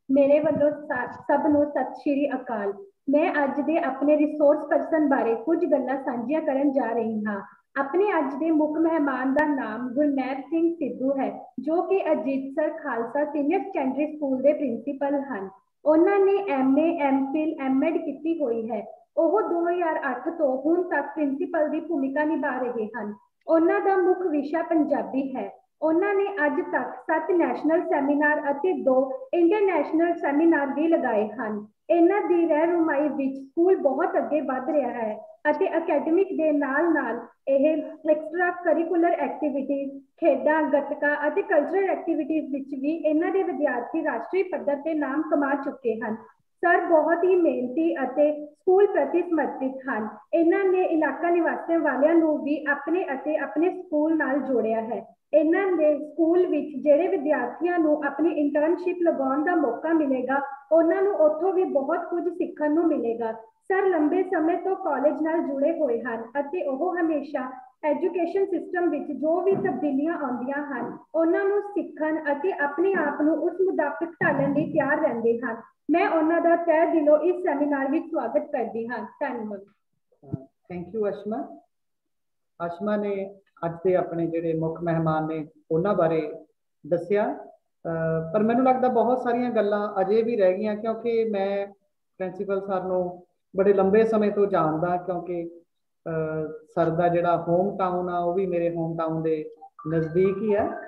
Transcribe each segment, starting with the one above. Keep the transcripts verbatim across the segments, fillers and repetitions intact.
मेरे ਵੱਲੋਂ ਸਭ ਨੂੰ ਸਤਿ ਸ਼੍ਰੀ ਅਕਾਲ। ਮੈਂ ਅੱਜ ਦੇ ਆਪਣੇ ਰਿਸੋਰਸ ਪਰਸਨ ਬਾਰੇ ਕੁਝ ਗੱਲਾਂ ਸਾਂਝੀਆਂ ਕਰਨ ਜਾ ਰਹੀ ਹਾਂ। ਆਪਣੇ ਅੱਜ ਦੇ ਮੁੱਖ ਮਹਿਮਾਨ ਦਾ ਨਾਮ ਗੁਰਨੈਬ ਸਿੰਘ ਸਿੱਧੂ ਹੈ, ਜੋ ਕਿ Ajitsar Khalsa senior secondary school ਦੇ ਪ੍ਰਿੰਸੀਪਲ ਹਨ। ਉਹਨਾਂ ਨੇ M A, M Phil, M Ed ਕੀਤੀ ਹੋਈ ਹੈ। ਉਹ ਦੋ ਹਜ਼ਾਰ ਅੱਠ ਤੋਂ ਹੁਣ ਤੱਕ ਪ੍ਰਿੰਸੀਪਲ ਦੀ ਭੂਮਿਕਾ ਨਿਭਾ ਰਹੇ ਹਨ। ਉਹਨਾਂ ਦਾ ਮੁੱਖ ਵਿਸ਼ਾ ਪੰਜਾਬੀ ਹੈ। ਉਹਨਾਂ ਨੇ ਅੱਜ ਤੱਕ ਸੱਤ ਨੈਸ਼ਨਲ ਸੈਮੀਨਾਰ ਅਤੇ ਦੋ ਇੰਟਰਨੈਸ਼ਨਲ ਸੈਮੀਨਾਰ ਵੀ ਲਗਾਏ ਹਨ। ਇਹਨਾਂ ਦੀ ਰਹਿਨੁਮਾਈ ਵਿੱਚ ਸਕੂਲ ਬਹੁਤ ਅੱਗੇ ਵੱਧ ਰਿਹਾ ਹੈ ਅਤੇ ਅਕੈਡਮਿਕ ਦੇ ਨਾਲ ਨਾਲ ਇਹ ਐਕਸਟਰਾ ਕਰਿਕੂਲਰ ਐਕਟੀਵਿਟੀਜ਼, ਖੇਡਾਂ, ਗੱਤਕਾ ਅਤੇ ਕਲਚਰਲ ਐਕਟੀਵਿਟੀਜ਼ ਵਿੱਚ ਵੀ ਇਹਨਾਂ ਦੇ ਵਿਦਿਆਰਥੀ ਰਾਸ਼ਟਰੀ ਪੱਧਰ ਤੇ ਨਾਮ ਕਮਾ ਚੁੱਕੇ ਹਨ। ਸਰ ਬਹੁਤ ਹੀ ਮਿਹਨਤੀ ਅਤੇ ਸਕੂਲ ਪ੍ਰਤੀ ਸਮਰਪਿਤ ਹਨ। ਇਹਨਾਂ ਨੇ ਇਲਾਕਾ ਨਿਵਾਸੀਆਂ ਵਾਲਿਆਂ ਨੂੰ ਵੀ ਆਪਣੇ ਅਤੇ ਆਪਣੇ ਸਕੂਲ ਨਾਲ ਜੋੜਿਆ ਹੈ। ਇਹਨਾਂ ਦੇ ਸਕੂਲ ਵਿੱਚ ਜਿਹੜੇ ਵਿਦਿਆਰਥੀਆਂ ਨੂੰ ਆਪਣੀ ਇੰਟਰਨਸ਼ਿਪ ਲਗਾਉਣ ਦਾ ਮੌਕਾ ਮਿਲੇਗਾ, ਉਹਨਾਂ ਨੂੰ ਉੱਥੋਂ ਵੀ ਬਹੁਤ ਕੁਝ ਸਿੱਖਣ ਨੂੰ ਮਿਲੇਗਾ। ਸਰ ਲੰਬੇ ਸਮੇਂ ਤੋਂ ਕਾਲਜ ਨਾਲ ਜੁੜੇ ਹੋਏ ਹਨ ਅਤੇ ਉਹ ਹਮੇਸ਼ਾ ਐਜੂਕੇਸ਼ਨ ਸਿਸਟਮ ਵਿੱਚ ਜੋ ਵੀ ਤਬਦੀਲੀਆਂ ਆਉਂਦੀਆਂ ਹਨ, ਉਹਨਾਂ ਨੂੰ ਸਿੱਖਣ ਅਤੇ ਆਪਣੇ ਆਪ ਨੂੰ ਉਸ ਮੁਤਾਬਿਕ ਢਾਲਣ ਲਈ ਤਿਆਰ ਰਹਿੰਦੇ ਹਨ। ਮੈਂ ਉਹਨਾਂ ਦਾ ਤਹਿ ਦਿਲੋਂ ਇਸ ਸੈਮੀਨਾਰ ਵਿੱਚ ਸਵਾਗਤ ਕਰਦੀ ਹਾਂ। ਧੰਨਵਾਦ। Thank you ਅਸ਼ਮਾ। ਅਸ਼ਮਾ ਨੇ ਅੱਜ ਦੇ ਆਪਣੇ ਜਿਹੜੇ ਮੁੱਖ ਮਹਿਮਾਨ ਨੇ ਉਹਨਾਂ ਬਾਰੇ ਦੱਸਿਆ, ਪਰ ਮੈਨੂੰ ਲੱਗਦਾ ਬਹੁਤ ਸਾਰੀਆਂ ਗੱਲਾਂ ਅਜੇ ਵੀ ਰਹਿ ਗਈਆਂ, ਕਿਉਂਕਿ ਮੈਂ ਪ੍ਰਿੰਸੀਪਲ ਸਰ ਨੂੰ ਬੜੇ ਲੰਬੇ ਸਮੇਂ ਤੋਂ ਜਾਣਦਾ, ਕਿਉਂਕਿ ਸਰ ਦਾ ਜਿਹੜਾ ਹੋਮ ਟਾਊਨ ਆ ਉਹ ਵੀ ਮੇਰੇ ਹੋਮ ਟਾਊਨ ਦੇ ਨਜ਼ਦੀਕ ਹੀ ਹੈ।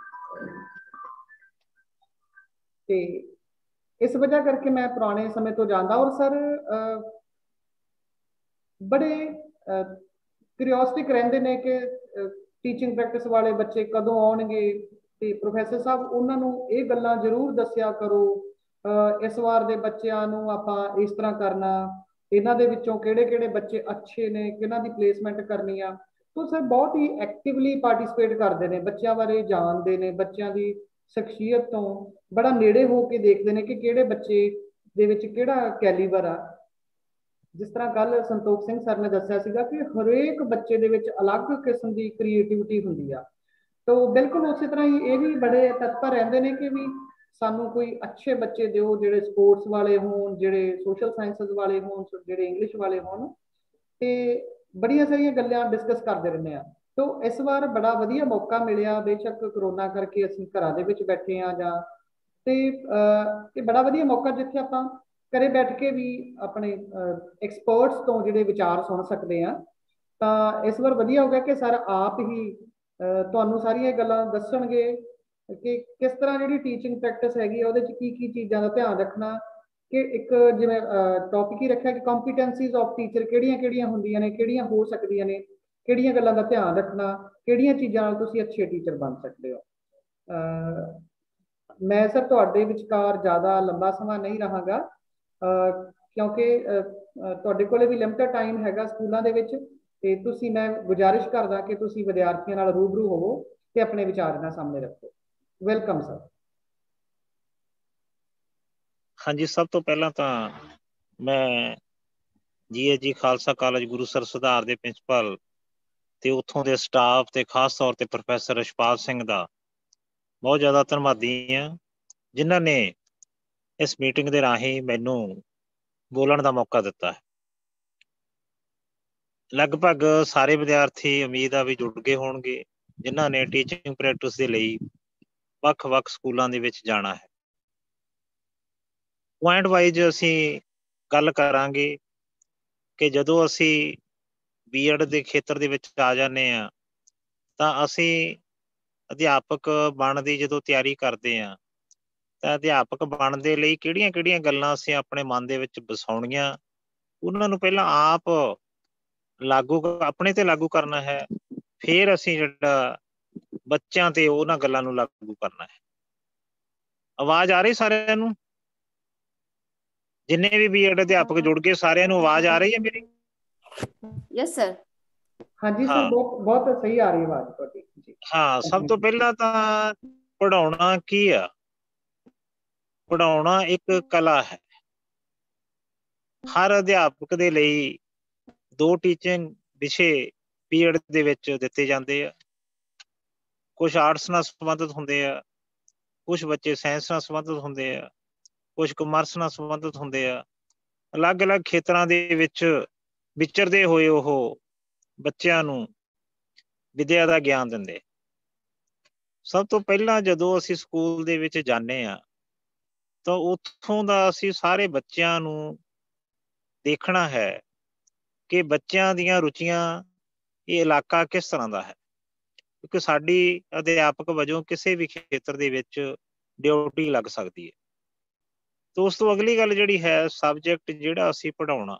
ਤੇ ਇਸ ਵਜ੍ਹਾ ਕਰਕੇ ਮੈਂ ਪੁਰਾਣੇ ਸਮੇਂ ਤੋਂ ਜਾਣਦਾ। ਔਰ ਸਰ ਬੜੇ क्यूरियोसिटी ਰਹਿੰਦੇ ਨੇ ਕਿ ਟੀਚਿੰਗ ਪ੍ਰੈਕਟਿਸ ਵਾਲੇ ਬੱਚੇ ਕਦੋਂ ਆਉਣਗੇ, ਤੇ ਪ੍ਰੋਫੈਸਰ ਸਾਹਿਬ ਉਹਨਾਂ ਨੂੰ ਇਹ ਗੱਲਾਂ ਜ਼ਰੂਰ ਦੱਸਿਆ ਕਰੋ, ਇਸ ਵਾਰ ਦੇ ਬੱਚਿਆਂ ਨੂੰ ਆਪਾਂ ਇਸ ਤਰ੍ਹਾਂ ਕਰਨਾ, ਇਹਨਾਂ ਦੇ ਵਿੱਚੋਂ ਕਿਹੜੇ ਕਿਹੜੇ ਬੱਚੇ ਅੱਛੇ ਨੇ, ਕਿਹਨਾਂ ਦੀ ਪਲੇਸਮੈਂਟ ਕਰਨੀ ਆ। ਤਾਂ ਸਰ ਬਹੁਤ ਹੀ ਐਕਟਿਵਲੀ ਪਾਰਟੀਸਪੇਟ ਕਰਦੇ ਨੇ, ਬੱਚਿਆਂ ਬਾਰੇ ਜਾਣਦੇ ਨੇ, ਬੱਚਿਆਂ ਦੀ ਸ਼ਖਸੀਅਤ ਤੋਂ ਬੜਾ ਨੇੜੇ ਹੋ ਕੇ ਦੇਖਦੇ ਨੇ ਕਿ ਕਿਹੜੇ ਬੱਚੇ ਦੇ ਵਿੱਚ ਕਿਹੜਾ ਕੈਲੀਬਰ ਆ। ਜਿਸ ਤਰ੍ਹਾਂ ਕੱਲ ਸੰਤੋਖ ਸਿੰਘ ਸਰ ਨੇ ਦੱਸਿਆ ਸੀਗਾ ਕਿ ਹਰੇਕ ਬੱਚੇ ਦੇ ਵਿੱਚ ਅਲੱਗ ਕਿਸਮ ਦੀ ਕ੍ਰੀਏਟਿਵਿਟੀ ਹੁੰਦੀ ਆ। ਤਾਂ ਬਿਲਕੁਲ ਉਸੇ ਤਰ੍ਹਾਂ ਹੀ ਇਹ ਵੀ ਬੜੇ ਤਤਪਰ ਰਹਿੰਦੇ ਨੇ ਕਿ ਵੀ ਸਾਨੂੰ ਕੋਈ ਅੱਛੇ ਬੱਚੇ ਦਿਓ, ਜਿਹੜੇ ਸਪੋਰਟਸ ਵਾਲੇ ਹੋਣ, ਜਿਹੜੇ ਸੋਸ਼ਲ ਸਾਇੰਸਿਸ ਵਾਲੇ ਹੋਣ, ਜਿਹੜੇ ਇੰਗਲਿਸ਼ ਵਾਲੇ ਹੋਣ, ਤੇ ਬੜੀਆਂ ਸਾਰੀਆਂ ਗੱਲਾਂ ਡਿਸਕਸ ਕਰਦੇ ਰਹਿੰਦੇ ਆ। ਤਾਂ ਇਸ ਵਾਰ ਬੜਾ ਵਧੀਆ ਮੌਕਾ ਮਿਲਿਆ, ਬੇਸ਼ੱਕ ਕਰੋਨਾ ਕਰਕੇ ਅਸੀਂ ਘਰਾਂ ਦੇ ਵਿੱਚ ਬੈਠੇ ਹਾਂ ਜਾਂ, ਤੇ ਇਹ ਬੜਾ ਵਧੀਆ ਮੌਕਾ ਜਿੱਥੇ ਆਪਾਂ ਘਰੇ ਬੈਠ ਕੇ ਵੀ ਆਪਣੇ ਐਕਸਪਰਟਸ ਤੋਂ ਜਿਹੜੇ ਵਿਚਾਰ ਸੁਣ ਸਕਦੇ ਆ। ਤਾਂ ਇਸ ਵਾਰ ਵਧੀਆ ਹੋ ਗਿਆ ਕਿ ਸਰ ਆਪ ਹੀ ਤੁਹਾਨੂੰ ਸਾਰੀਆਂ ਗੱਲਾਂ ਦੱਸਣਗੇ ਕਿ ਕਿਸ ਤਰ੍ਹਾਂ ਜਿਹੜੀ ਟੀਚਿੰਗ ਪ੍ਰੈਕਟਿਸ ਹੈਗੀ ਉਹਦੇ 'ਚ ਕੀ ਕੀ ਚੀਜ਼ਾਂ ਦਾ ਧਿਆਨ ਰੱਖਣਾ, ਕਿ ਇੱਕ ਜਿਵੇਂ ਟੌਪਿਕ ਹੀ ਰੱਖਿਆ ਕਿ ਕੰਪੀਟੈਂਸੀਜ਼ ਆਫ ਟੀਚਰ ਕਿਹੜੀਆਂ ਕਿਹੜੀਆਂ ਹੁੰਦੀਆਂ ਨੇ, ਕਿਹੜੀਆਂ ਹੋ ਸਕਦੀਆਂ ਨੇ, ਕਿਹੜੀਆਂ ਗੱਲਾਂ ਦਾ ਧਿਆਨ ਰੱਖਣਾ, ਕਿਹੜੀਆਂ ਚੀਜ਼ਾਂ ਨਾਲ ਤੁਸੀਂ ਅੱਛੇ ਟੀਚਰ ਬਣ ਸਕਦੇ ਹੋ। ਮੈਂ ਸਰ ਤੁਹਾਡੇ ਵਿਚਕਾਰ ਜ਼ਿਆਦਾ ਲੰਬਾ ਸਮਾਂ ਨਹੀਂ ਰਹਾਂਗਾ, ਕਿਉਂਕਿ ਤੁਹਾਡੇ ਕੋਲੇ ਵੀ ਲਿਮਟਡ ਟਾਈਮ ਹੈਗਾ ਸਕੂਲਾਂ ਦੇ ਵਿੱਚ, ਤੇ ਤੁਸੀਂ ਮੈਂ ਗੁਜ਼ਾਰਿਸ਼ ਕਰਦਾ ਕਿ ਤੁਸੀਂ ਵਿਦਿਆਰਥੀਆਂ ਨਾਲ ਰੂਬਰੂ ਹੋਵੋ ਤੇ ਆਪਣੇ ਵਿਚਾਰ ਨਾਲ ਸਾਹਮਣੇ ਰੱਖੋ। Welcome sir. ਹਾਂਜੀ, ਸਭ ਤੋਂ ਪਹਿਲਾਂ ਤਾਂ ਮੈਂ ਜੀ ਐਸ ਜੀ ਖਾਲਸਾ ਕਾਲਜ ਗੁਰੂਸਰ ਸੁਧਾਰ ਦੇ ਪ੍ਰਿੰਸੀਪਲ ਤੇ ਉੱਥੋਂ ਦੇ ਸਟਾਫ ਤੇ ਖਾਸ ਤੌਰ ਤੇ ਪ੍ਰੋਫੈਸਰ ਰਛਪਾਲ ਸਿੰਘ ਦਾ ਬਹੁਤ ਜ਼ਿਆਦਾ ਧੰਨਵਾਦੀ ਹਾਂ, ਜਿਨ੍ਹਾਂ ਨੇ ਇਸ ਮੀਟਿੰਗ ਦੇ ਰਾਹੀਂ ਮੈਨੂੰ ਬੋਲਣ ਦਾ ਮੌਕਾ ਦਿੱਤਾ ਹੈ। ਲਗਭਗ ਸਾਰੇ ਵਿਦਿਆਰਥੀ ਉਮੀਦ ਆ ਵੀ ਜੁੜ ਗਏ ਹੋਣਗੇ, ਜਿਨ੍ਹਾਂ ਨੇ ਟੀਚਿੰਗ ਪ੍ਰੈਕਟਿਸ ਦੇ ਲਈ ਵੱਖ ਵੱਖ ਸਕੂਲਾਂ ਦੇ ਵਿੱਚ ਜਾਣਾ ਹੈ। ਪੁਆਇੰਟ ਵਾਈਜ਼ ਅਸੀਂ ਗੱਲ ਕਰਾਂਗੇ ਕਿ ਜਦੋਂ ਅਸੀਂ ਬੀ ਐਡ ਦੇ ਖੇਤਰ ਦੇ ਵਿੱਚ ਆ ਜਾਂਦੇ ਹਾਂ ਤਾਂ ਅਸੀਂ ਅਧਿਆਪਕ ਬਣਨ ਦੀ ਜਦੋਂ ਤਿਆਰੀ ਕਰਦੇ ਹਾਂ ਤਾਂ ਅਧਿਆਪਕ ਬਣਨ ਦੇ ਲਈ ਕਿਹੜੀਆਂ ਕਿਹੜੀਆਂ ਗੱਲਾਂ ਅਸੀਂ ਆਪਣੇ ਮਨ ਦੇ ਵਿੱਚ ਵਸਾਉਣੀਆਂ, ਉਹਨਾਂ ਨੂੰ ਪਹਿਲਾਂ ਆਪ ਲਾਗੂ ਆਪਣੇ ਤੇ ਲਾਗੂ ਕਰਨਾ ਹੈ, ਫਿਰ ਅਸੀਂ ਜਿਹੜਾ ਬੱਚਿਆਂ ਤੇ ਉਹਨਾਂ ਗੱਲਾਂ ਨੂੰ ਲਾਗੂ ਕਰਨਾ ਹੈ। ਆਵਾਜ਼ ਆ ਰਹੀ ਸਾਰਿਆਂ ਨੂੰ? ਜਿੰਨੇ ਵੀ ਬੀ ਐਡ ਅਧਿਆਪਕ ਜੁੜ ਗਏ ਸਾਰਿਆਂ ਨੂੰ ਆਵਾਜ਼ ਆ ਰਹੀ ਹੈ ਮੇਰੀ? Yes sir. ਹਾਂਜੀ ਸਰ, ਬਹੁਤ ਬਹੁਤ ਸਹੀ ਆ ਰਹੀ ਆਵਾਜ਼ ਤੁਹਾਡੀ ਜੀ। ਹਾਂ, ਸਭ ਤੋਂ ਪਹਿਲਾਂ ਤਾਂ ਪੜ੍ਹਾਉਣਾ ਕੀ ਆ? ਪੜ੍ਹਾਉਣਾ ਇੱਕ ਕਲਾ ਹੈ। ਹਰ ਅਧਿਆਪਕ ਦੇ ਲਈ ਦੋ ਟੀਚਿੰਗ ਵਿਸ਼ੇ ਬੀ ਐਡ ਦੇ ਵਿੱਚ ਦਿੱਤੇ ਜਾਂਦੇ ਆ। ਕੁਛ ਆਰਟਸ ਨਾਲ ਸੰਬੰਧਿਤ ਹੁੰਦੇ ਆ, ਕੁਛ ਬੱਚੇ ਸਾਇੰਸ ਨਾਲ ਸੰਬੰਧਿਤ ਹੁੰਦੇ ਆ, कुछ कमर्स नाल संबंधित हुंदे आ। अलग अलग खेतरां दे विच विचरदे होए ओह बच्चिआं नूं विद्या दा ज्ञान दिंदे। सब तो पहिलां जदों असीं स्कूल दे विच जाने आ ਤਾਂ ਉੱਥੋਂ ਦਾ ਅਸੀਂ ਸਾਰੇ ਬੱਚਿਆਂ ਨੂੰ ਦੇਖਣਾ ਹੈ ਕਿ ਬੱਚਿਆਂ ਦੀਆਂ ਰੁਚੀਆਂ, ਇਹ ਇਲਾਕਾ ਕਿਸ ਤਰ੍ਹਾਂ ਦਾ ਹੈ, ਕਿਉਂਕਿ ਸਾਡੀ ਅਧਿਆਪਕ ਵਜੋਂ ਕਿਸੇ ਵੀ ਖੇਤਰ ਦੇ ਵਿੱਚ ਡਿਊਟੀ ਲੱਗ ਸਕਦੀ ਹੈ। ਤੇ ਉਸ ਤੋਂ ਅਗਲੀ ਗੱਲ ਜਿਹੜੀ ਹੈ, ਸਬਜੈਕਟ ਜਿਹੜਾ ਅਸੀਂ ਪੜ੍ਹਾਉਣਾ,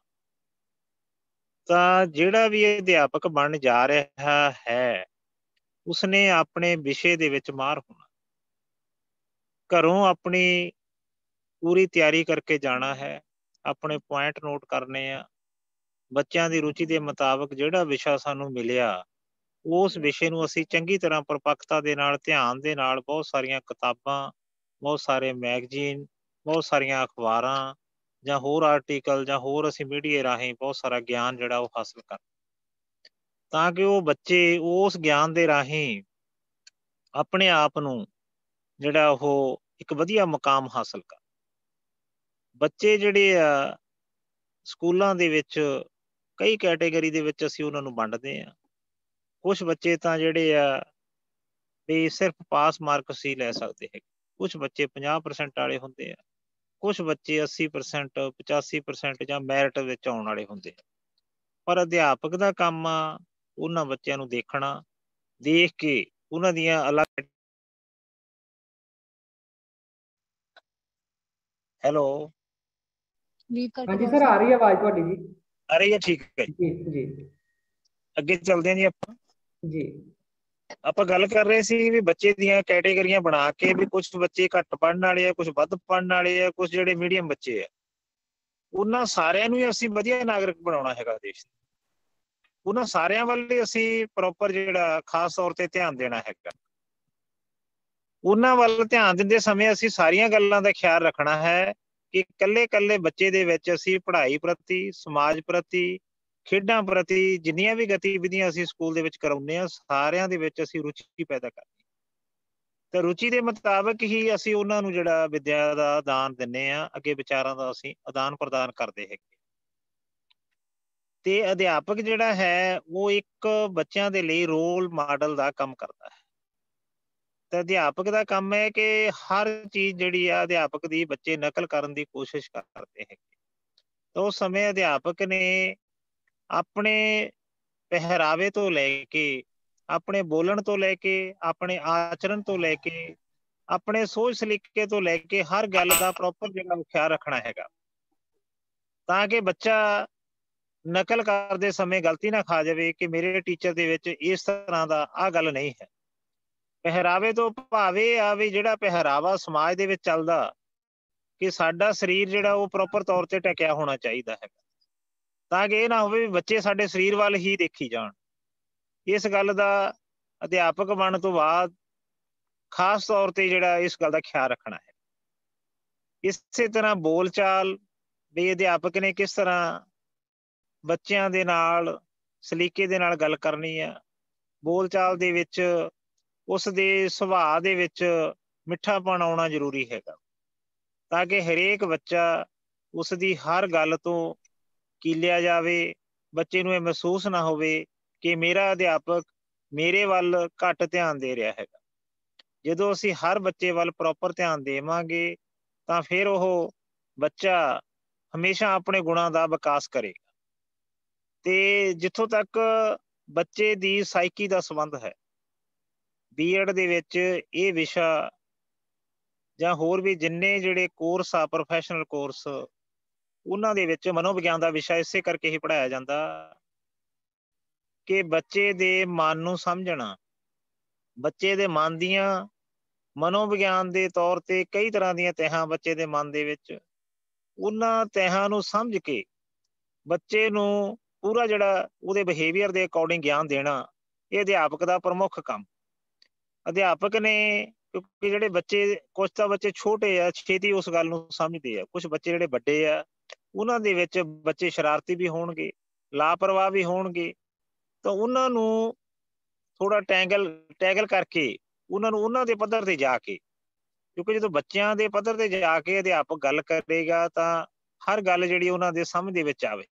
ਤਾਂ ਜਿਹੜਾ ਵੀ ਅਧਿਆਪਕ ਬਣ ਜਾ ਰਿਹਾ ਹੈ ਉਸਨੇ ਆਪਣੇ ਵਿਸ਼ੇ ਦੇ ਵਿੱਚ ਮਾਹਰ ਹੋਣਾ। ਘਰੋਂ ਆਪਣੀ ਪੂਰੀ ਤਿਆਰੀ ਕਰਕੇ ਜਾਣਾ ਹੈ, ਆਪਣੇ ਪੁਆਇੰਟ ਨੋਟ ਕਰਨੇ ਆ, ਬੱਚਿਆਂ ਦੀ ਰੁਚੀ ਦੇ ਮੁਤਾਬਕ ਜਿਹੜਾ ਵਿਸ਼ਾ ਸਾਨੂੰ ਮਿਲਿਆ ਉਸ ਵਿਸ਼ੇ ਨੂੰ ਅਸੀਂ ਚੰਗੀ ਤਰ੍ਹਾਂ ਪਰਪੱਕਤਾ ਦੇ ਨਾਲ, ਧਿਆਨ ਦੇ ਨਾਲ ਬਹੁਤ ਸਾਰੀਆਂ ਕਿਤਾਬਾਂ, ਬਹੁਤ ਸਾਰੇ ਮੈਗਜ਼ੀਨ, ਬਹੁਤ ਸਾਰੀਆਂ ਅਖਬਾਰਾਂ ਜਾਂ ਹੋਰ ਆਰਟੀਕਲ ਜਾਂ ਹੋਰ ਅਸੀਂ ਮੀਡੀਆ ਰਾਹੀਂ ਬਹੁਤ ਸਾਰਾ ਗਿਆਨ ਜਿਹੜਾ ਉਹ ਹਾਸਲ ਕਰ, ਤਾਂ ਕਿ ਉਹ ਬੱਚੇ ਉਸ ਗਿਆਨ ਦੇ ਰਾਹੀਂ ਆਪਣੇ ਆਪ ਨੂੰ ਜਿਹੜਾ ਉਹ ਇੱਕ ਵਧੀਆ ਮੁਕਾਮ ਹਾਸਲ ਕਰ। ਬੱਚੇ ਜਿਹੜੇ ਆ ਸਕੂਲਾਂ ਦੇ ਵਿੱਚ ਕਈ ਕੈਟੇਗਰੀ ਦੇ ਵਿੱਚ ਅਸੀਂ ਉਹਨਾਂ ਨੂੰ ਵੰਡਦੇ ਹਾਂ। ਕੁਛ ਬੱਚੇ ਤਾਂ ਜਿਹੜੇ ਆ ਵੀ ਸਿਰਫ ਪਾਸ ਮਾਰਕਸ ਹੀ ਲੈ ਸਕਦੇ ਹੈ, ਕੁਛ ਬੱਚੇ ਪੰਜਾਹ ਪਰਸੈਂਟ ਵਾਲੇ ਹੁੰਦੇ ਆ, ਕੁਛ ਬੱਚੇ ਅੱਸੀ ਪਰਸੈਂਟ ਪਚਾਸੀ ਪਰਸੈਂਟ ਜਾਂ ਮੈਰਿਟ ਵਿੱਚ ਆਉਣ ਵਾਲੇ ਹੁੰਦੇ ਆ। ਪਰ ਅਧਿਆਪਕ ਦਾ ਕੰਮ ਆ ਉਹਨਾਂ ਬੱਚਿਆਂ ਨੂੰ ਦੇਖਣਾ, ਦੇਖ ਕੇ ਉਹਨਾਂ ਦੀਆਂ ਅਲੱਗ। ਹੈਲੋ ਹਾਂਜੀ ਸਰ, ਆ ਰਹੀ ਹੈ ਆਵਾਜ਼ ਤੁਹਾਡੀ ਜੀ। ਆ ਰਹੀ ਹੈ, ਠੀਕ ਹੈ ਜੀ ਜੀ। ਅੱਗੇ ਚੱਲਦੇ ਹਾਂ ਜੀ ਆਪਾਂ ਜੀ। ਆਪਾਂ ਗੱਲ ਕਰ ਰਹੇ ਸੀ ਵੀ ਬੱਚੇ ਦੀਆਂ ਕੈਟੇਗਰੀਆਂ ਬਣਾ ਕੇ ਵੀ ਕੁਛ ਬੱਚੇ ਘੱਟ ਪੜ੍ਹਨ ਵਾਲੇ ਆ, ਕੁਛ ਵੱਧ ਪੜ੍ਹਨ ਵਾਲੇ ਆ, ਕੁਛ ਜਿਹੜੇ ਮੀਡੀਅਮ ਬੱਚੇ ਆ, ਉਹਨਾਂ ਸਾਰਿਆਂ ਨੂੰ ਹੀ ਅਸੀਂ ਵਧੀਆ ਨਾਗਰਿਕ ਬਣਾਉਣਾ ਹੈਗਾ ਦੇਸ਼। ਉਹਨਾਂ ਸਾਰਿਆਂ ਵੱਲ ਅਸੀਂ ਪ੍ਰੋਪਰ ਜਿਹੜਾ ਖਾਸ ਤੌਰ ਤੇ ਧਿਆਨ ਦੇਣਾ ਹੈਗਾ। ਉਹਨਾਂ ਵੱਲ ਧਿਆਨ ਦਿੰਦੇ ਸਮੇਂ ਅਸੀਂ ਸਾਰੀਆਂ ਗੱਲਾਂ ਦਾ ਖਿਆਲ ਰੱਖਣਾ ਹੈ ਕਿ ਇਕੱਲੇ ਇਕੱਲੇ ਬੱਚੇ ਦੇ ਵਿੱਚ ਅਸੀਂ ਪੜ੍ਹਾਈ ਪ੍ਰਤੀ, ਸਮਾਜ ਪ੍ਰਤੀ, ਖੇਡਾਂ ਪ੍ਰਤੀ ਜਿੰਨੀਆਂ ਵੀ ਗਤੀਵਿਧੀਆਂ ਅਸੀਂ ਸਕੂਲ ਦੇ ਵਿੱਚ ਕਰਾਉਂਦੇ ਹਾਂ, ਸਾਰਿਆਂ ਦੇ ਵਿੱਚ ਅਸੀਂ ਰੁਚੀ ਪੈਦਾ ਕਰਨੀ ਤੇ ਰੁਚੀ ਦੇ ਮੁਤਾਬਕ ਹੀ ਅਸੀਂ ਉਹਨਾਂ ਨੂੰ ਜਿਹੜਾ ਵਿੱਦਿਆ ਦਾ ਆਦਾਨ ਦਿੰਦੇ ਹਾਂ, ਅੱਗੇ ਵਿਚਾਰਾਂ ਦਾ ਅਸੀਂ ਆਦਾਨ ਪ੍ਰਦਾਨ ਕਰਦੇ ਹੈਗੇ। ਤੇ ਅਧਿਆਪਕ ਜਿਹੜਾ ਹੈ ਉਹ ਇੱਕ ਬੱਚਿਆਂ ਦੇ ਲਈ ਰੋਲ ਮਾਡਲ ਦਾ ਕੰਮ ਕਰਦਾ ਹੈ। ਤੇ ਅਧਿਆਪਕ ਦਾ ਕੰਮ ਹੈ ਕਿ ਹਰ ਚੀਜ਼ ਜਿਹੜੀ ਆ ਅਧਿਆਪਕ ਦੀ ਬੱਚੇ ਨਕਲ ਕਰਨ ਦੀ ਕੋਸ਼ਿਸ਼ ਕਰਦੇ ਹੈਗੇ। ਤਾਂ ਉਸ ਸਮੇਂ ਅਧਿਆਪਕ ਨੇ ਆਪਣੇ ਪਹਿਰਾਵੇ ਤੋਂ ਲੈ ਕੇ, ਆਪਣੇ ਬੋਲਣ ਤੋਂ ਲੈ ਕੇ, ਆਪਣੇ ਆਚਰਣ ਤੋਂ ਲੈ ਕੇ, ਆਪਣੇ ਸੋਚ ਸਲੀਕੇ ਤੋਂ ਲੈ ਕੇ ਹਰ ਗੱਲ ਦਾ ਪ੍ਰੋਪਰ ਜਿਹੜਾ ਖਿਆਲ ਰੱਖਣਾ ਹੈਗਾ, ਤਾਂ ਕਿ ਬੱਚਾ ਨਕਲ ਕਰਦੇ ਸਮੇਂ ਗਲਤੀ ਨਾ ਖਾ ਜਾਵੇ ਕਿ ਮੇਰੇ ਟੀਚਰ ਦੇ ਵਿੱਚ ਇਸ ਤਰ੍ਹਾਂ ਦਾ ਆਹ ਗੱਲ ਨਹੀਂ ਹੈ। ਪਹਿਰਾਵੇ ਤੋਂ ਭਾਵ ਇਹ ਆ ਵੀ ਜਿਹੜਾ ਪਹਿਰਾਵਾ ਸਮਾਜ ਦੇ ਵਿੱਚ ਚੱਲਦਾ, ਕਿ ਸਾਡਾ ਸਰੀਰ ਜਿਹੜਾ ਉਹ ਪ੍ਰੋਪਰ ਤੌਰ ਤੇ ਢਕਿਆ ਹੋਣਾ ਚਾਹੀਦਾ ਹੈਗਾ, ਤਾਂ ਕਿ ਇਹ ਨਾ ਹੋਵੇ ਵੀ ਬੱਚੇ ਸਾਡੇ ਸਰੀਰ ਵੱਲ ਹੀ ਦੇਖੀ ਜਾਣ। ਇਸ ਗੱਲ ਦਾ ਅਧਿਆਪਕ ਬਣਨ ਤੋਂ ਬਾਅਦ ਖਾਸ ਤੌਰ ਤੇ ਜਿਹੜਾ ਇਸ ਗੱਲ ਦਾ ਖਿਆਲ ਰੱਖਣਾ ਹੈ। ਇਸੇ ਤਰ੍ਹਾਂ ਬੋਲਚਾਲ ਵੀ ਅਧਿਆਪਕ ਨੇ ਕਿਸ ਤਰ੍ਹਾਂ ਬੱਚਿਆਂ ਦੇ ਨਾਲ ਸਲੀਕੇ ਦੇ ਨਾਲ ਗੱਲ ਕਰਨੀ ਆ, ਬੋਲਚਾਲ ਦੇ ਵਿੱਚ ਉਸ ਦੇ ਸੁਭਾਅ ਦੇ ਵਿੱਚ ਮਿੱਠਾਪਣ ਆਉਣਾ ਜ਼ਰੂਰੀ ਹੈਗਾ, ਤਾਂ ਕਿ ਹਰੇਕ ਬੱਚਾ ਉਸ ਦੀ ਹਰ ਗੱਲ ਤੋਂ ਕੀਲਿਆ ਜਾਵੇ, ਬੱਚੇ ਨੂੰ ਇਹ ਮਹਿਸੂਸ ਨਾ ਹੋਵੇ ਕਿ ਮੇਰਾ ਅਧਿਆਪਕ ਮੇਰੇ ਵੱਲ ਘੱਟ ਧਿਆਨ ਦੇ ਰਿਹਾ ਹੈਗਾ। ਜਦੋਂ ਅਸੀਂ ਹਰ ਬੱਚੇ ਵੱਲ ਪ੍ਰੋਪਰ ਧਿਆਨ ਦੇਵਾਂਗੇ ਤਾਂ ਫਿਰ ਉਹ ਬੱਚਾ ਹਮੇਸ਼ਾ ਆਪਣੇ ਗੁਣਾਂ ਦਾ ਵਿਕਾਸ ਕਰੇਗਾ। ਤੇ ਜਿੱਥੋਂ ਤੱਕ ਬੱਚੇ ਦੀ ਸਾਈਕੀ ਦਾ ਸੰਬੰਧ ਹੈ, ਬੀ ਐਡ ਦੇ ਵਿੱਚ ਇਹ ਵਿਸ਼ਾ ਜਾਂ ਹੋਰ ਵੀ ਜਿੰਨੇ ਜਿਹੜੇ ਕੋਰਸ ਆ ਪ੍ਰੋਫੈਸ਼ਨਲ ਕੋਰਸ, ਉਹਨਾਂ ਦੇ ਵਿੱਚ ਮਨੋਵਿਗਿਆਨ ਦਾ ਵਿਸ਼ਾ ਇਸੇ ਕਰਕੇ ਹੀ ਪੜ੍ਹਾਇਆ ਜਾਂਦਾ ਕਿ ਬੱਚੇ ਦੇ ਮਨ ਨੂੰ ਸਮਝਣਾ, ਬੱਚੇ ਦੇ ਮਨ ਦੀਆਂ ਮਨੋਵਿਗਿਆਨ ਦੇ ਤੌਰ ਤੇ ਕਈ ਤਰ੍ਹਾਂ ਦੀਆਂ ਤਹਿਾਂ ਬੱਚੇ ਦੇ ਮਨ ਦੇ ਵਿੱਚ, ਉਹਨਾਂ ਤਹਿਾਂ ਨੂੰ ਸਮਝ ਕੇ ਬੱਚੇ ਨੂੰ ਪੂਰਾ ਜਿਹੜਾ ਉਹਦੇ ਬਿਹੇਵੀਅਰ ਦੇ ਅਕੋਰਡਿੰਗ ਗਿਆਨ ਦੇਣਾ, ਇਹ ਅਧਿਆਪਕ ਦਾ ਪ੍ਰਮੁੱਖ ਕੰਮ। ਅਧਿਆਪਕ ਨੇ, ਕਿਉਂਕਿ ਜਿਹੜੇ ਬੱਚੇ ਕੁਛ ਤਾਂ ਬੱਚੇ ਛੋਟੇ ਆ, ਛੇਤੀ ਉਸ ਗੱਲ ਨੂੰ ਸਮਝਦੇ ਆ, ਕੁਛ ਬੱਚੇ ਜਿਹੜੇ ਵੱਡੇ ਆ ਉਹਨਾਂ ਦੇ ਵਿੱਚ ਬੱਚੇ ਸ਼ਰਾਰਤੀ ਵੀ ਹੋਣਗੇ, ਲਾਪਰਵਾਹ ਵੀ ਹੋਣਗੇ, ਤਾਂ ਉਹਨਾਂ ਨੂੰ ਥੋੜਾ ਟੈਂਗਲ ਟੈਗਲ ਕਰਕੇ ਉਹਨਾਂ ਨੂੰ ਉਹਨਾਂ ਦੇ ਪੱਧਰ ਤੇ ਜਾ ਕੇ ਕਿਉਂਕਿ ਜਦੋਂ ਬੱਚਿਆਂ ਦੇ ਪੱਧਰ ਤੇ ਜਾ ਕੇ ਅਧਿਆਪਕ ਗੱਲ ਕਰੇਗਾ ਤਾਂ ਹਰ ਗੱਲ ਜਿਹੜੀ ਉਹਨਾਂ ਦੇ ਸਮਝ ਦੇ ਵਿੱਚ ਆਵੇ।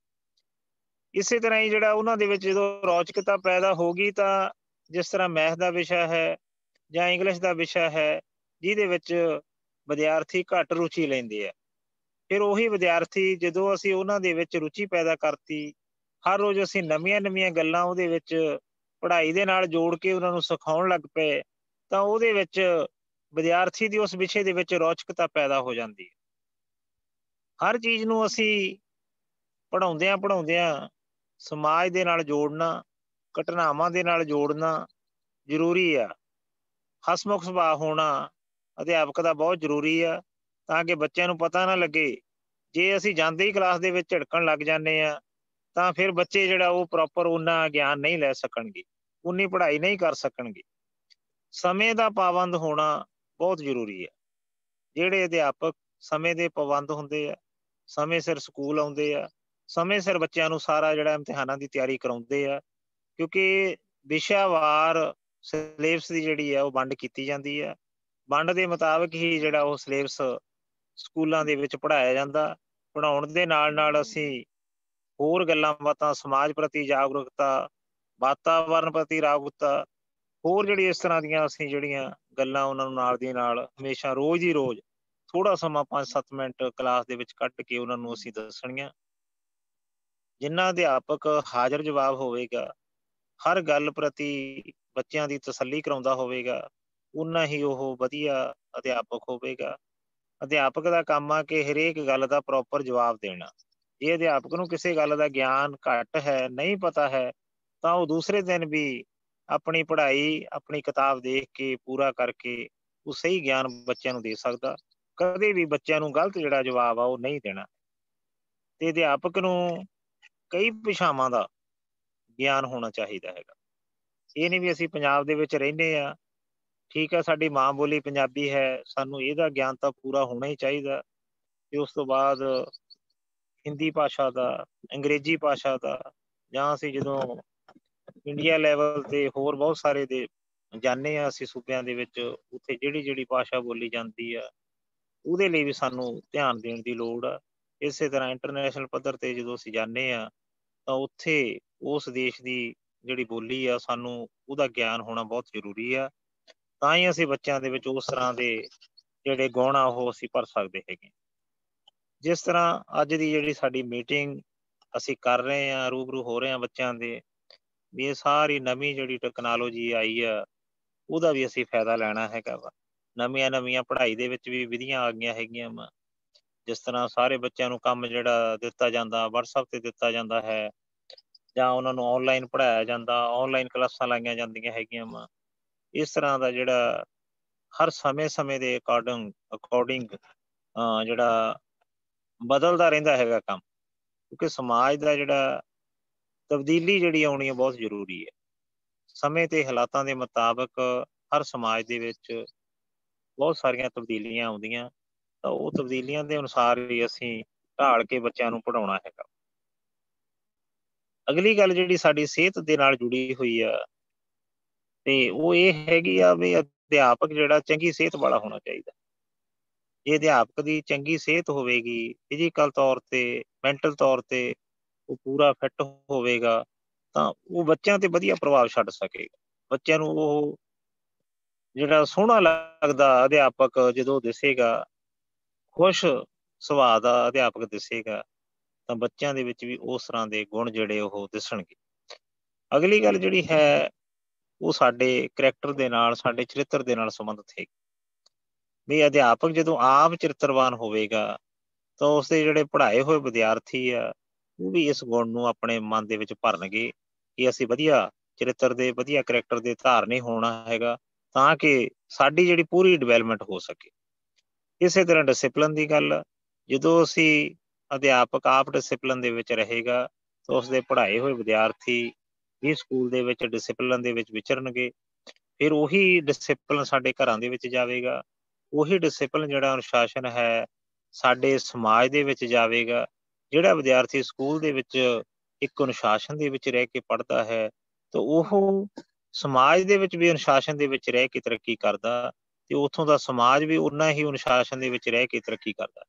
ਇਸੇ ਤਰ੍ਹਾਂ ਹੀ ਜਿਹੜਾ ਉਹਨਾਂ ਦੇ ਵਿੱਚ ਜਦੋਂ ਰੌਚਕਤਾ ਪੈਦਾ ਹੋ ਗਈ ਤਾਂ ਜਿਸ ਤਰ੍ਹਾਂ ਮੈਥ ਦਾ ਵਿਸ਼ਾ ਹੈ ਜਾਂ ਇੰਗਲਿਸ਼ ਦਾ ਵਿਸ਼ਾ ਹੈ ਜਿਹਦੇ ਵਿੱਚ ਵਿਦਿਆਰਥੀ ਘੱਟ ਰੁਚੀ ਲੈਂਦੇ ਆ, ਫਿਰ ਉਹੀ ਵਿਦਿਆਰਥੀ ਜਦੋਂ ਅਸੀਂ ਉਹਨਾਂ ਦੇ ਵਿੱਚ ਰੁਚੀ ਪੈਦਾ ਕਰਤੀ, ਹਰ ਰੋਜ਼ ਅਸੀਂ ਨਵੀਆਂ ਨਵੀਆਂ ਗੱਲਾਂ ਉਹਦੇ ਵਿੱਚ ਪੜ੍ਹਾਈ ਦੇ ਨਾਲ ਜੋੜ ਕੇ ਉਹਨਾਂ ਨੂੰ ਸਿਖਾਉਣ ਲੱਗ ਪਏ ਤਾਂ ਉਹਦੇ ਵਿੱਚ ਵਿਦਿਆਰਥੀ ਦੀ ਉਸ ਵਿਸ਼ੇ ਦੇ ਵਿੱਚ ਰੌਚਕਤਾ ਪੈਦਾ ਹੋ ਜਾਂਦੀ ਹੈ। ਹਰ ਚੀਜ਼ ਨੂੰ ਅਸੀਂ ਪੜ੍ਹਾਉਂਦਿਆਂ ਪੜ੍ਹਾਉਂਦਿਆਂ ਸਮਾਜ ਦੇ ਨਾਲ ਜੋੜਨਾ, ਘਟਨਾਵਾਂ ਦੇ ਨਾਲ ਜੋੜਨਾ ਜ਼ਰੂਰੀ ਆ। ਹਸਮੁਖ ਸੁਭਾਅ ਹੋਣਾ ਅਧਿਆਪਕ ਦਾ ਬਹੁਤ ਜ਼ਰੂਰੀ ਆ ਤਾਂ ਕਿ ਬੱਚਿਆਂ ਨੂੰ ਪਤਾ ਨਾ ਲੱਗੇ। ਜੇ ਅਸੀਂ ਜਾਂਦੇ ਹੀ ਕਲਾਸ ਦੇ ਵਿੱਚ ਝਿੜਕਣ ਲੱਗ ਜਾਂਦੇ ਹਾਂ ਤਾਂ ਫਿਰ ਬੱਚੇ ਜਿਹੜਾ ਉਹ ਪ੍ਰੋਪਰ ਓਨਾ ਗਿਆਨ ਨਹੀਂ ਲੈ ਸਕਣਗੇ, ਉਨੀ ਪੜ੍ਹਾਈ ਨਹੀਂ ਕਰ ਸਕਣਗੇ। ਸਮੇਂ ਦਾ ਪਾਬੰਦ ਹੋਣਾ ਬਹੁਤ ਜ਼ਰੂਰੀ ਹੈ। ਜਿਹੜੇ ਅਧਿਆਪਕ ਸਮੇਂ ਦੇ ਪਾਬੰਦ ਹੁੰਦੇ ਆ, ਸਮੇਂ ਸਿਰ ਸਕੂਲ ਆਉਂਦੇ ਆ, ਸਮੇਂ ਸਿਰ ਬੱਚਿਆਂ ਨੂੰ ਸਾਰਾ ਜਿਹੜਾ ਇਮਤਿਹਾਨਾਂ ਦੀ ਤਿਆਰੀ ਕਰਾਉਂਦੇ ਆ, ਕਿਉਂਕਿ ਵਿਸ਼ਾਵਾਰ ਸਿਲੇਬਸ ਦੀ ਜਿਹੜੀ ਆ ਉਹ ਵੰਡ ਕੀਤੀ ਜਾਂਦੀ ਆ। ਵੰਡ ਦੇ ਮੁਤਾਬਕ ਹੀ ਜਿਹੜਾ ਉਹ ਸਿਲੇਬਸ ਸਕੂਲਾਂ ਦੇ ਵਿੱਚ ਪੜ੍ਹਾਇਆ ਜਾਂਦਾ। ਪੜ੍ਹਾਉਣ ਦੇ ਨਾਲ ਨਾਲ ਅਸੀਂ ਹੋਰ ਗੱਲਾਂ ਬਾਤਾਂ, ਸਮਾਜ ਪ੍ਰਤੀ ਜਾਗਰੂਕਤਾ, ਵਾਤਾਵਰਨ ਪ੍ਰਤੀ ਜਾਗਰੂਕਤਾ, ਹੋਰ ਜਿਹੜੀ ਇਸ ਤਰ੍ਹਾਂ ਦੀਆਂ ਅਸੀਂ ਜਿਹੜੀਆਂ ਗੱਲਾਂ ਉਹਨਾਂ ਨੂੰ ਨਾਲ ਦੀ ਨਾਲ ਹਮੇਸ਼ਾ ਰੋਜ਼ ਹੀ ਰੋਜ਼ ਥੋੜਾ ਸਮਾਂ ਪੰਜ ਸੱਤ ਮਿੰਟ ਕਲਾਸ ਦੇ ਵਿੱਚ ਕੱਢ ਕੇ ਉਹਨਾਂ ਨੂੰ ਅਸੀਂ ਦੱਸਣੀਆਂ। ਜਿੰਨਾ ਅਧਿਆਪਕ ਹਾਜ਼ਰ ਜਵਾਬ ਹੋਵੇਗਾ, ਹਰ ਗੱਲ ਪ੍ਰਤੀ ਬੱਚਿਆਂ ਦੀ ਤਸੱਲੀ ਕਰਾਉਂਦਾ ਹੋਵੇਗਾ, ਉਨਾ ਹੀ ਉਹ ਵਧੀਆ ਅਧਿਆਪਕ ਹੋਵੇਗਾ। ਅਧਿਆਪਕ ਦਾ ਕੰਮ ਆ ਕਿ ਹਰੇਕ ਗੱਲ ਦਾ ਪ੍ਰੋਪਰ ਜਵਾਬ ਦੇਣਾ। ਜੇ ਅਧਿਆਪਕ ਨੂੰ ਕਿਸੇ ਗੱਲ ਦਾ ਗਿਆਨ ਘੱਟ ਹੈ, ਨਹੀਂ ਪਤਾ ਹੈ, ਤਾਂ ਉਹ ਦੂਸਰੇ ਦਿਨ ਵੀ ਆਪਣੀ ਪੜ੍ਹਾਈ ਆਪਣੀ ਕਿਤਾਬ ਦੇਖ ਕੇ ਪੂਰਾ ਕਰਕੇ ਉਹ ਸਹੀ ਗਿਆਨ ਬੱਚਿਆਂ ਨੂੰ ਦੇ ਸਕਦਾ। ਕਦੇ ਵੀ ਬੱਚਿਆਂ ਨੂੰ ਗਲਤ ਜਿਹੜਾ ਜਵਾਬ ਆ ਉਹ ਨਹੀਂ ਦੇਣਾ। ਤੇ ਅਧਿਆਪਕ ਨੂੰ ਕਈ ਭਾਸ਼ਾਵਾਂ ਦਾ ਗਿਆਨ ਹੋਣਾ ਚਾਹੀਦਾ ਹੈਗਾ। ਇਹ ਨਹੀਂ ਵੀ ਅਸੀਂ ਪੰਜਾਬ ਦੇ ਵਿੱਚ ਰਹਿੰਦੇ ਹਾਂ, ਠੀਕ ਹੈ, ਸਾਡੀ ਮਾਂ ਬੋਲੀ ਪੰਜਾਬੀ ਹੈ, ਸਾਨੂੰ ਇਹਦਾ ਗਿਆਨ ਤਾਂ ਪੂਰਾ ਹੋਣਾ ਹੀ ਚਾਹੀਦਾ। ਤੇ ਉਸ ਤੋਂ ਬਾਅਦ ਹਿੰਦੀ ਭਾਸ਼ਾ ਦਾ, ਅੰਗਰੇਜ਼ੀ ਭਾਸ਼ਾ ਦਾ, ਜਾਂ ਅਸੀਂ ਜਦੋਂ ਇੰਡੀਆ ਲੈਵਲ ਤੇ ਹੋਰ ਬਹੁਤ ਸਾਰੇ ਦੇ ਜਾਂਦੇ ਹਾਂ ਅਸੀਂ ਸੂਬਿਆਂ ਦੇ ਵਿੱਚ, ਉੱਥੇ ਜਿਹੜੀ ਜਿਹੜੀ ਭਾਸ਼ਾ ਬੋਲੀ ਜਾਂਦੀ ਆ ਉਹਦੇ ਲਈ ਵੀ ਸਾਨੂੰ ਧਿਆਨ ਦੇਣ ਦੀ ਲੋੜ ਆ। ਇਸੇ ਤਰ੍ਹਾਂ ਇੰਟਰਨੈਸ਼ਨਲ ਪੱਧਰ ਤੇ ਜਦੋਂ ਅਸੀਂ ਜਾਂਦੇ ਹਾਂ ਤਾਂ ਉੱਥੇ ਉਸ ਦੇਸ਼ ਦੀ ਜਿਹੜੀ ਬੋਲੀ ਆ ਸਾਨੂੰ ਉਹਦਾ ਗਿਆਨ ਹੋਣਾ ਬਹੁਤ ਜ਼ਰੂਰੀ ਆ। ਤਾਂ ਹੀ ਅਸੀਂ ਬੱਚਿਆਂ ਦੇ ਵਿੱਚ ਉਸ ਤਰ੍ਹਾਂ ਦੇ ਜਿਹੜੇ ਗੁਣ ਆ ਉਹ ਅਸੀਂ ਭਰ ਸਕਦੇ ਹੈਗੇ। ਜਿਸ ਤਰ੍ਹਾਂ ਅੱਜ ਦੀ ਜਿਹੜੀ ਸਾਡੀ ਮੀਟਿੰਗ ਅਸੀਂ ਕਰ ਰਹੇ ਹਾਂ, ਰੂਬਰੂ ਹੋ ਰਹੇ ਹਾਂ ਬੱਚਿਆਂ ਦੇ, ਵੀ ਇਹ ਸਾਰੀ ਨਵੀਂ ਜਿਹੜੀ ਟੈਕਨੋਲੋਜੀ ਆਈ ਆ ਉਹਦਾ ਵੀ ਅਸੀਂ ਫਾਇਦਾ ਲੈਣਾ ਹੈਗਾ ਵਾ। ਨਵੀਆਂ ਨਵੀਆਂ ਪੜ੍ਹਾਈ ਦੇ ਵਿੱਚ ਵੀ ਵਿਧੀਆਂ ਆ ਗਈਆਂ ਹੈਗੀਆਂ ਵਾ। ਜਿਸ ਤਰ੍ਹਾਂ ਸਾਰੇ ਬੱਚਿਆਂ ਨੂੰ ਕੰਮ ਜਿਹੜਾ ਦਿੱਤਾ ਜਾਂਦਾ ਵਟਸਐਪ ਤੇ ਦਿੱਤਾ ਜਾਂਦਾ ਹੈ, ਜਾਂ ਉਹਨਾਂ ਨੂੰ ਆਨਲਾਈਨ ਪੜ੍ਹਾਇਆ ਜਾਂਦਾ, ਆਨਲਾਈਨ ਕਲਾਸਾਂ ਲਾਈਆਂ ਜਾਂਦੀਆਂ ਹੈਗੀਆਂ ਵਾ। ਇਸ ਤਰ੍ਹਾਂ ਦਾ ਜਿਹੜਾ ਹਰ ਸਮੇਂ ਸਮੇਂ ਦੇ ਅਕੋਰਡਿੰਗ ਅਕੋਰਡਿੰਗ ਜਿਹੜਾ ਬਦਲਦਾ ਰਹਿੰਦਾ ਹੈਗਾ ਕੰਮ, ਕਿਉਂਕਿ ਸਮਾਜ ਦਾ ਜਿਹੜਾ ਤਬਦੀਲੀ ਜਿਹੜੀ ਆਉਣੀ ਹੈ ਬਹੁਤ ਜ਼ਰੂਰੀ ਹੈ। ਸਮੇਂ ਤੇ ਹਾਲਾਤਾਂ ਦੇ ਮੁਤਾਬਕ ਹਰ ਸਮਾਜ ਦੇ ਵਿੱਚ ਬਹੁਤ ਸਾਰੀਆਂ ਤਬਦੀਲੀਆਂ ਆਉਂਦੀਆਂ, ਤਾਂ ਉਹ ਤਬਦੀਲੀਆਂ ਦੇ ਅਨੁਸਾਰ ਹੀ ਅਸੀਂ ਢਾਲ ਕੇ ਬੱਚਿਆਂ ਨੂੰ ਪੜ੍ਹਾਉਣਾ ਹੈਗਾ। ਅਗਲੀ ਗੱਲ ਜਿਹੜੀ ਸਾਡੀ ਸਿਹਤ ਦੇ ਨਾਲ ਜੁੜੀ ਹੋਈ ਆ ਤੇ ਉਹ ਇਹ ਹੈਗੀ ਆ ਵੀ ਅਧਿਆਪਕ ਜਿਹੜਾ ਚੰਗੀ ਸਿਹਤ ਵਾਲਾ ਹੋਣਾ ਚਾਹੀਦਾ। ਜੇ ਅਧਿਆਪਕ ਦੀ ਚੰਗੀ ਸਿਹਤ ਹੋਵੇਗੀ, ਫਿਜ਼ੀਕਲ ਤੌਰ ਤੇ, ਮੈਂਟਲ ਤੌਰ ਤੇ ਉਹ ਪੂਰਾ ਫਿੱਟ ਹੋਵੇਗਾ ਤਾਂ ਉਹ ਬੱਚਿਆਂ ਤੇ ਵਧੀਆ ਪ੍ਰਭਾਵ ਛੱਡ ਸਕੇਗਾ। ਬੱਚਿਆਂ ਨੂੰ ਉਹ ਜਿਹੜਾ ਸੋਹਣਾ ਲੱਗਦਾ ਅਧਿਆਪਕ ਜਦੋਂ ਦਿਸੇਗਾ, ਖੁਸ਼ ਸੁਭਾਅ ਦਾ ਅਧਿਆਪਕ ਦਿਸੇਗਾ, ਤਾਂ ਬੱਚਿਆਂ ਦੇ ਵਿੱਚ ਵੀ ਉਸ ਤਰ੍ਹਾਂ ਦੇ ਗੁਣ ਜਿਹੜੇ ਉਹ ਦਿਸਣਗੇ। ਅਗਲੀ ਗੱਲ ਜਿਹੜੀ ਹੈ ਉਹ ਸਾਡੇ ਕਰੈਕਟਰ ਦੇ ਨਾਲ, ਸਾਡੇ ਚਰਿੱਤਰ ਦੇ ਨਾਲ ਸੰਬੰਧਿਤ ਹੈ। ਵੀ ਅਧਿਆਪਕ ਜਦੋਂ ਆਪ ਚਰਿੱਤਰਵਾਨ ਹੋਵੇਗਾ ਤਾਂ ਉਸਦੇ ਜਿਹੜੇ ਪੜ੍ਹਾਏ ਹੋਏ ਵਿਦਿਆਰਥੀ ਆ ਉਹ ਵੀ ਇਸ ਗੁਣ ਨੂੰ ਆਪਣੇ ਮਨ ਦੇ ਵਿੱਚ ਭਰਨਗੇ ਕਿ ਅਸੀਂ ਵਧੀਆ ਚਰਿੱਤਰ ਦੇ, ਵਧੀਆ ਕਰੈਕਟਰ ਦੇ ਧਾਰਨੀ ਹੋਣਾ ਹੈਗਾ, ਤਾਂ ਕਿ ਸਾਡੀ ਜਿਹੜੀ ਪੂਰੀ ਡਿਵੈਲਪਮੈਂਟ ਹੋ ਸਕੇ। ਇਸੇ ਤਰ੍ਹਾਂ ਡਿਸਿਪਲਿਨ ਦੀ ਗੱਲ, ਜਦੋਂ ਅਸੀਂ ਅਧਿਆਪਕ ਆਪ ਡਿਸਿਪਲਿਨ ਦੇ ਵਿੱਚ ਰਹੇਗਾ ਤਾਂ ਉਸਦੇ ਪੜ੍ਹਾਏ ਹੋਏ ਵਿਦਿਆਰਥੀ ਵੀ ਸਕੂਲ ਦੇ ਵਿੱਚ ਡਿਸਿਪਲਿਨ ਦੇ ਵਿੱਚ ਵਿਚਰਨਗੇ। ਫਿਰ ਉਹੀ ਡਿਸਿਪਲਿਨ ਸਾਡੇ ਘਰਾਂ ਦੇ ਵਿੱਚ ਜਾਵੇਗਾ, ਉਹੀ ਡਿਸਿਪਲਿਨ ਜਿਹੜਾ ਅਨੁਸ਼ਾਸਨ ਹੈ ਸਾਡੇ ਸਮਾਜ ਦੇ ਵਿੱਚ ਜਾਵੇਗਾ। ਜਿਹੜਾ ਵਿਦਿਆਰਥੀ ਸਕੂਲ ਦੇ ਵਿੱਚ ਇੱਕ ਅਨੁਸ਼ਾਸਨ ਦੇ ਵਿੱਚ ਰਹਿ ਕੇ ਪੜ੍ਹਦਾ ਹੈ ਤਾਂ ਉਹ ਸਮਾਜ ਦੇ ਵਿੱਚ ਵੀ ਅਨੁਸ਼ਾਸਨ ਦੇ ਵਿੱਚ ਰਹਿ ਕੇ ਤਰੱਕੀ ਕਰਦਾ ਤੇ ਉੱਥੋਂ ਦਾ ਸਮਾਜ ਵੀ ਉਨਾ ਹੀ ਅਨੁਸ਼ਾਸਨ ਦੇ ਵਿੱਚ ਰਹਿ ਕੇ ਤਰੱਕੀ ਕਰਦਾ।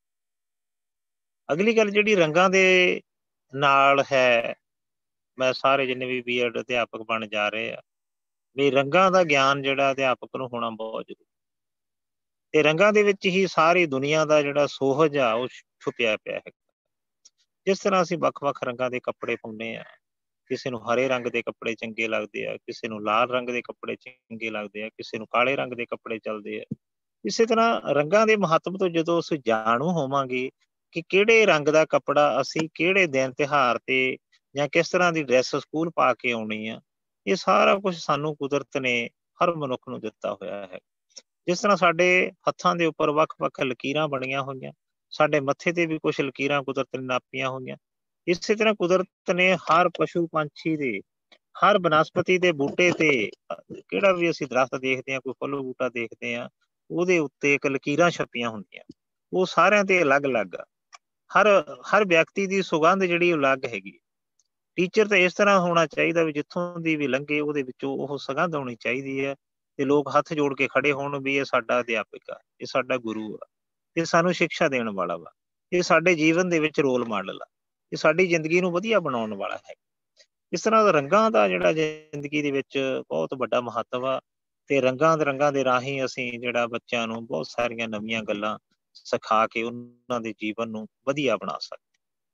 ਅਗਲੀ ਗੱਲ ਜਿਹੜੀ ਰੰਗਾਂ ਦੇ ਨਾਲ ਹੈ, ਮੈਂ ਸਾਰੇ ਜਿੰਨੇ ਵੀ ਬੀ ਐਡ ਅਧਿਆਪਕ ਬਣ ਜਾ ਰਹੇ ਆ, ਵੀ ਰੰਗਾਂ ਦਾ ਗਿਆਨ ਜਿਹੜਾ ਅਧਿਆਪਕ ਨੂੰ ਹੋਣਾ ਬਹੁਤ ਜ਼ਰੂਰੀ, ਤੇ ਰੰਗਾਂ ਦੇ ਵਿੱਚ ਹੀ ਸਾਰੀ ਦੁਨੀਆ ਦਾ ਜਿਹੜਾ ਸੋਹਜ ਆ ਉਹ ਛੁਪਿਆ ਪਿਆ ਹੈ। ਜਿਸ ਤਰ੍ਹਾਂ ਅਸੀਂ ਵੱਖ-ਵੱਖ ਰੰਗਾਂ ਦੇ ਕੱਪੜੇ ਪਾਉਂਦੇ ਆ, ਕਿਸੇ ਨੂੰ ਹਰੇ ਰੰਗ ਦੇ ਕੱਪੜੇ ਚੰਗੇ ਲੱਗਦੇ ਆ, ਕਿਸੇ ਨੂੰ ਲਾਲ ਰੰਗ ਦੇ ਕੱਪੜੇ ਚੰਗੇ ਲੱਗਦੇ ਆ, ਕਿਸੇ ਨੂੰ ਕਾਲੇ ਰੰਗ ਦੇ ਕੱਪੜੇ ਚੱਲਦੇ ਆ। ਇਸੇ ਤਰ੍ਹਾਂ ਰੰਗਾਂ ਦੇ ਮਹੱਤਵ ਤੋਂ ਜਦੋਂ ਅਸੀਂ ਜਾਣੂ ਹੋਵਾਂਗੇ ਕਿ ਕਿਹੜੇ ਰੰਗ ਦਾ ਕੱਪੜਾ ਅਸੀਂ ਕਿਹੜੇ ਦਿਨ ਤਿਉਹਾਰ ਤੇ ਜਾਂ ਕਿਸ ਤਰ੍ਹਾਂ ਦੀ ਡਰੈਸ ਸਕੂਲ ਪਾ ਕੇ ਆਉਣੀ ਆ, ਇਹ ਸਾਰਾ ਕੁਝ ਸਾਨੂੰ ਕੁਦਰਤ ਨੇ ਹਰ ਮਨੁੱਖ ਨੂੰ ਦਿੱਤਾ ਹੋਇਆ ਹੈ। ਜਿਸ ਤਰ੍ਹਾਂ ਸਾਡੇ ਹੱਥਾਂ ਦੇ ਉੱਪਰ ਵੱਖ-ਵੱਖ ਲਕੀਰਾਂ ਬਣੀਆਂ ਹੋਈਆਂ, ਸਾਡੇ ਮੱਥੇ ਤੇ ਵੀ ਕੁਛ ਲਕੀਰਾਂ ਕੁਦਰਤ ਨੇ ਨਾਪੀਆਂ ਹੋਈਆਂ। ਇਸੇ ਤਰ੍ਹਾਂ ਕੁਦਰਤ ਨੇ ਹਰ ਪਸ਼ੂ ਪੰਛੀ ਦੇ, ਹਰ ਬਨਸਪਤੀ ਦੇ ਬੂਟੇ ਤੇ, ਕਿਹੜਾ ਵੀ ਅਸੀਂ ਦਰਖਤ ਦੇਖਦੇ ਹਾਂ, ਕੋਈ ਫੁੱਲ ਬੂਟਾ ਦੇਖਦੇ ਹਾਂ, ਉਹਦੇ ਉੱਤੇ ਇੱਕ ਲਕੀਰਾਂ ਛਪੀਆਂ ਹੁੰਦੀਆਂ, ਉਹ ਸਾਰਿਆਂ ਤੇ ਅਲੱਗ-ਅਲੱਗ ਆ। ਹਰ ਹਰ ਵਿਅਕਤੀ ਦੀ ਸੁਗੰਧ ਜਿਹੜੀ ਅਲੱਗ ਹੈਗੀ। ਟੀਚਰ ਤਾਂ ਇਸ ਤਰ੍ਹਾਂ ਹੋਣਾ ਚਾਹੀਦਾ ਵੀ ਜਿੱਥੋਂ ਦੀ ਵੀ ਲੰਘੇ ਉਹਦੇ ਵਿੱਚੋਂ ਉਹ ਸੁਗੰਧ ਆਉਣੀ ਚਾਹੀਦੀ ਹੈ, ਤੇ ਲੋਕ ਹੱਥ ਜੋੜ ਕੇ ਖੜੇ ਹੋਣ ਵੀ ਇਹ ਸਾਡਾ ਅਧਿਆਪਕ ਆ, ਇਹ ਸਾਡਾ ਗੁਰੂ ਆ, ਇਹ ਸਾਨੂੰ ਸਿੱਖਿਆ ਦੇਣ ਵਾਲਾ ਵਾ, ਇਹ ਸਾਡੇ ਜੀਵਨ ਦੇ ਵਿੱਚ ਰੋਲ ਮਾਡਲ ਆ, ਇਹ ਸਾਡੀ ਜ਼ਿੰਦਗੀ ਨੂੰ ਵਧੀਆ ਬਣਾਉਣ ਵਾਲਾ ਹੈ। ਇਸ ਤਰ੍ਹਾਂ ਰੰਗਾਂ ਦਾ ਜਿਹੜਾ ਜ਼ਿੰਦਗੀ ਦੇ ਵਿੱਚ ਬਹੁਤ ਵੱਡਾ ਮਹੱਤਵ ਆ, ਤੇ ਰੰਗਾਂ ਦੇ ਰੰਗਾਂ ਦੇ ਰਾਹੀਂ ਅਸੀਂ ਜਿਹੜਾ ਬੱਚਿਆਂ ਨੂੰ ਬਹੁਤ ਸਾਰੀਆਂ ਨਵੀਆਂ ਗੱਲਾਂ ਸਿਖਾ ਕੇ ਉਹਨਾਂ ਦੇ ਜੀਵਨ ਨੂੰ ਵਧੀਆ ਬਣਾ ਸਕਦੇ।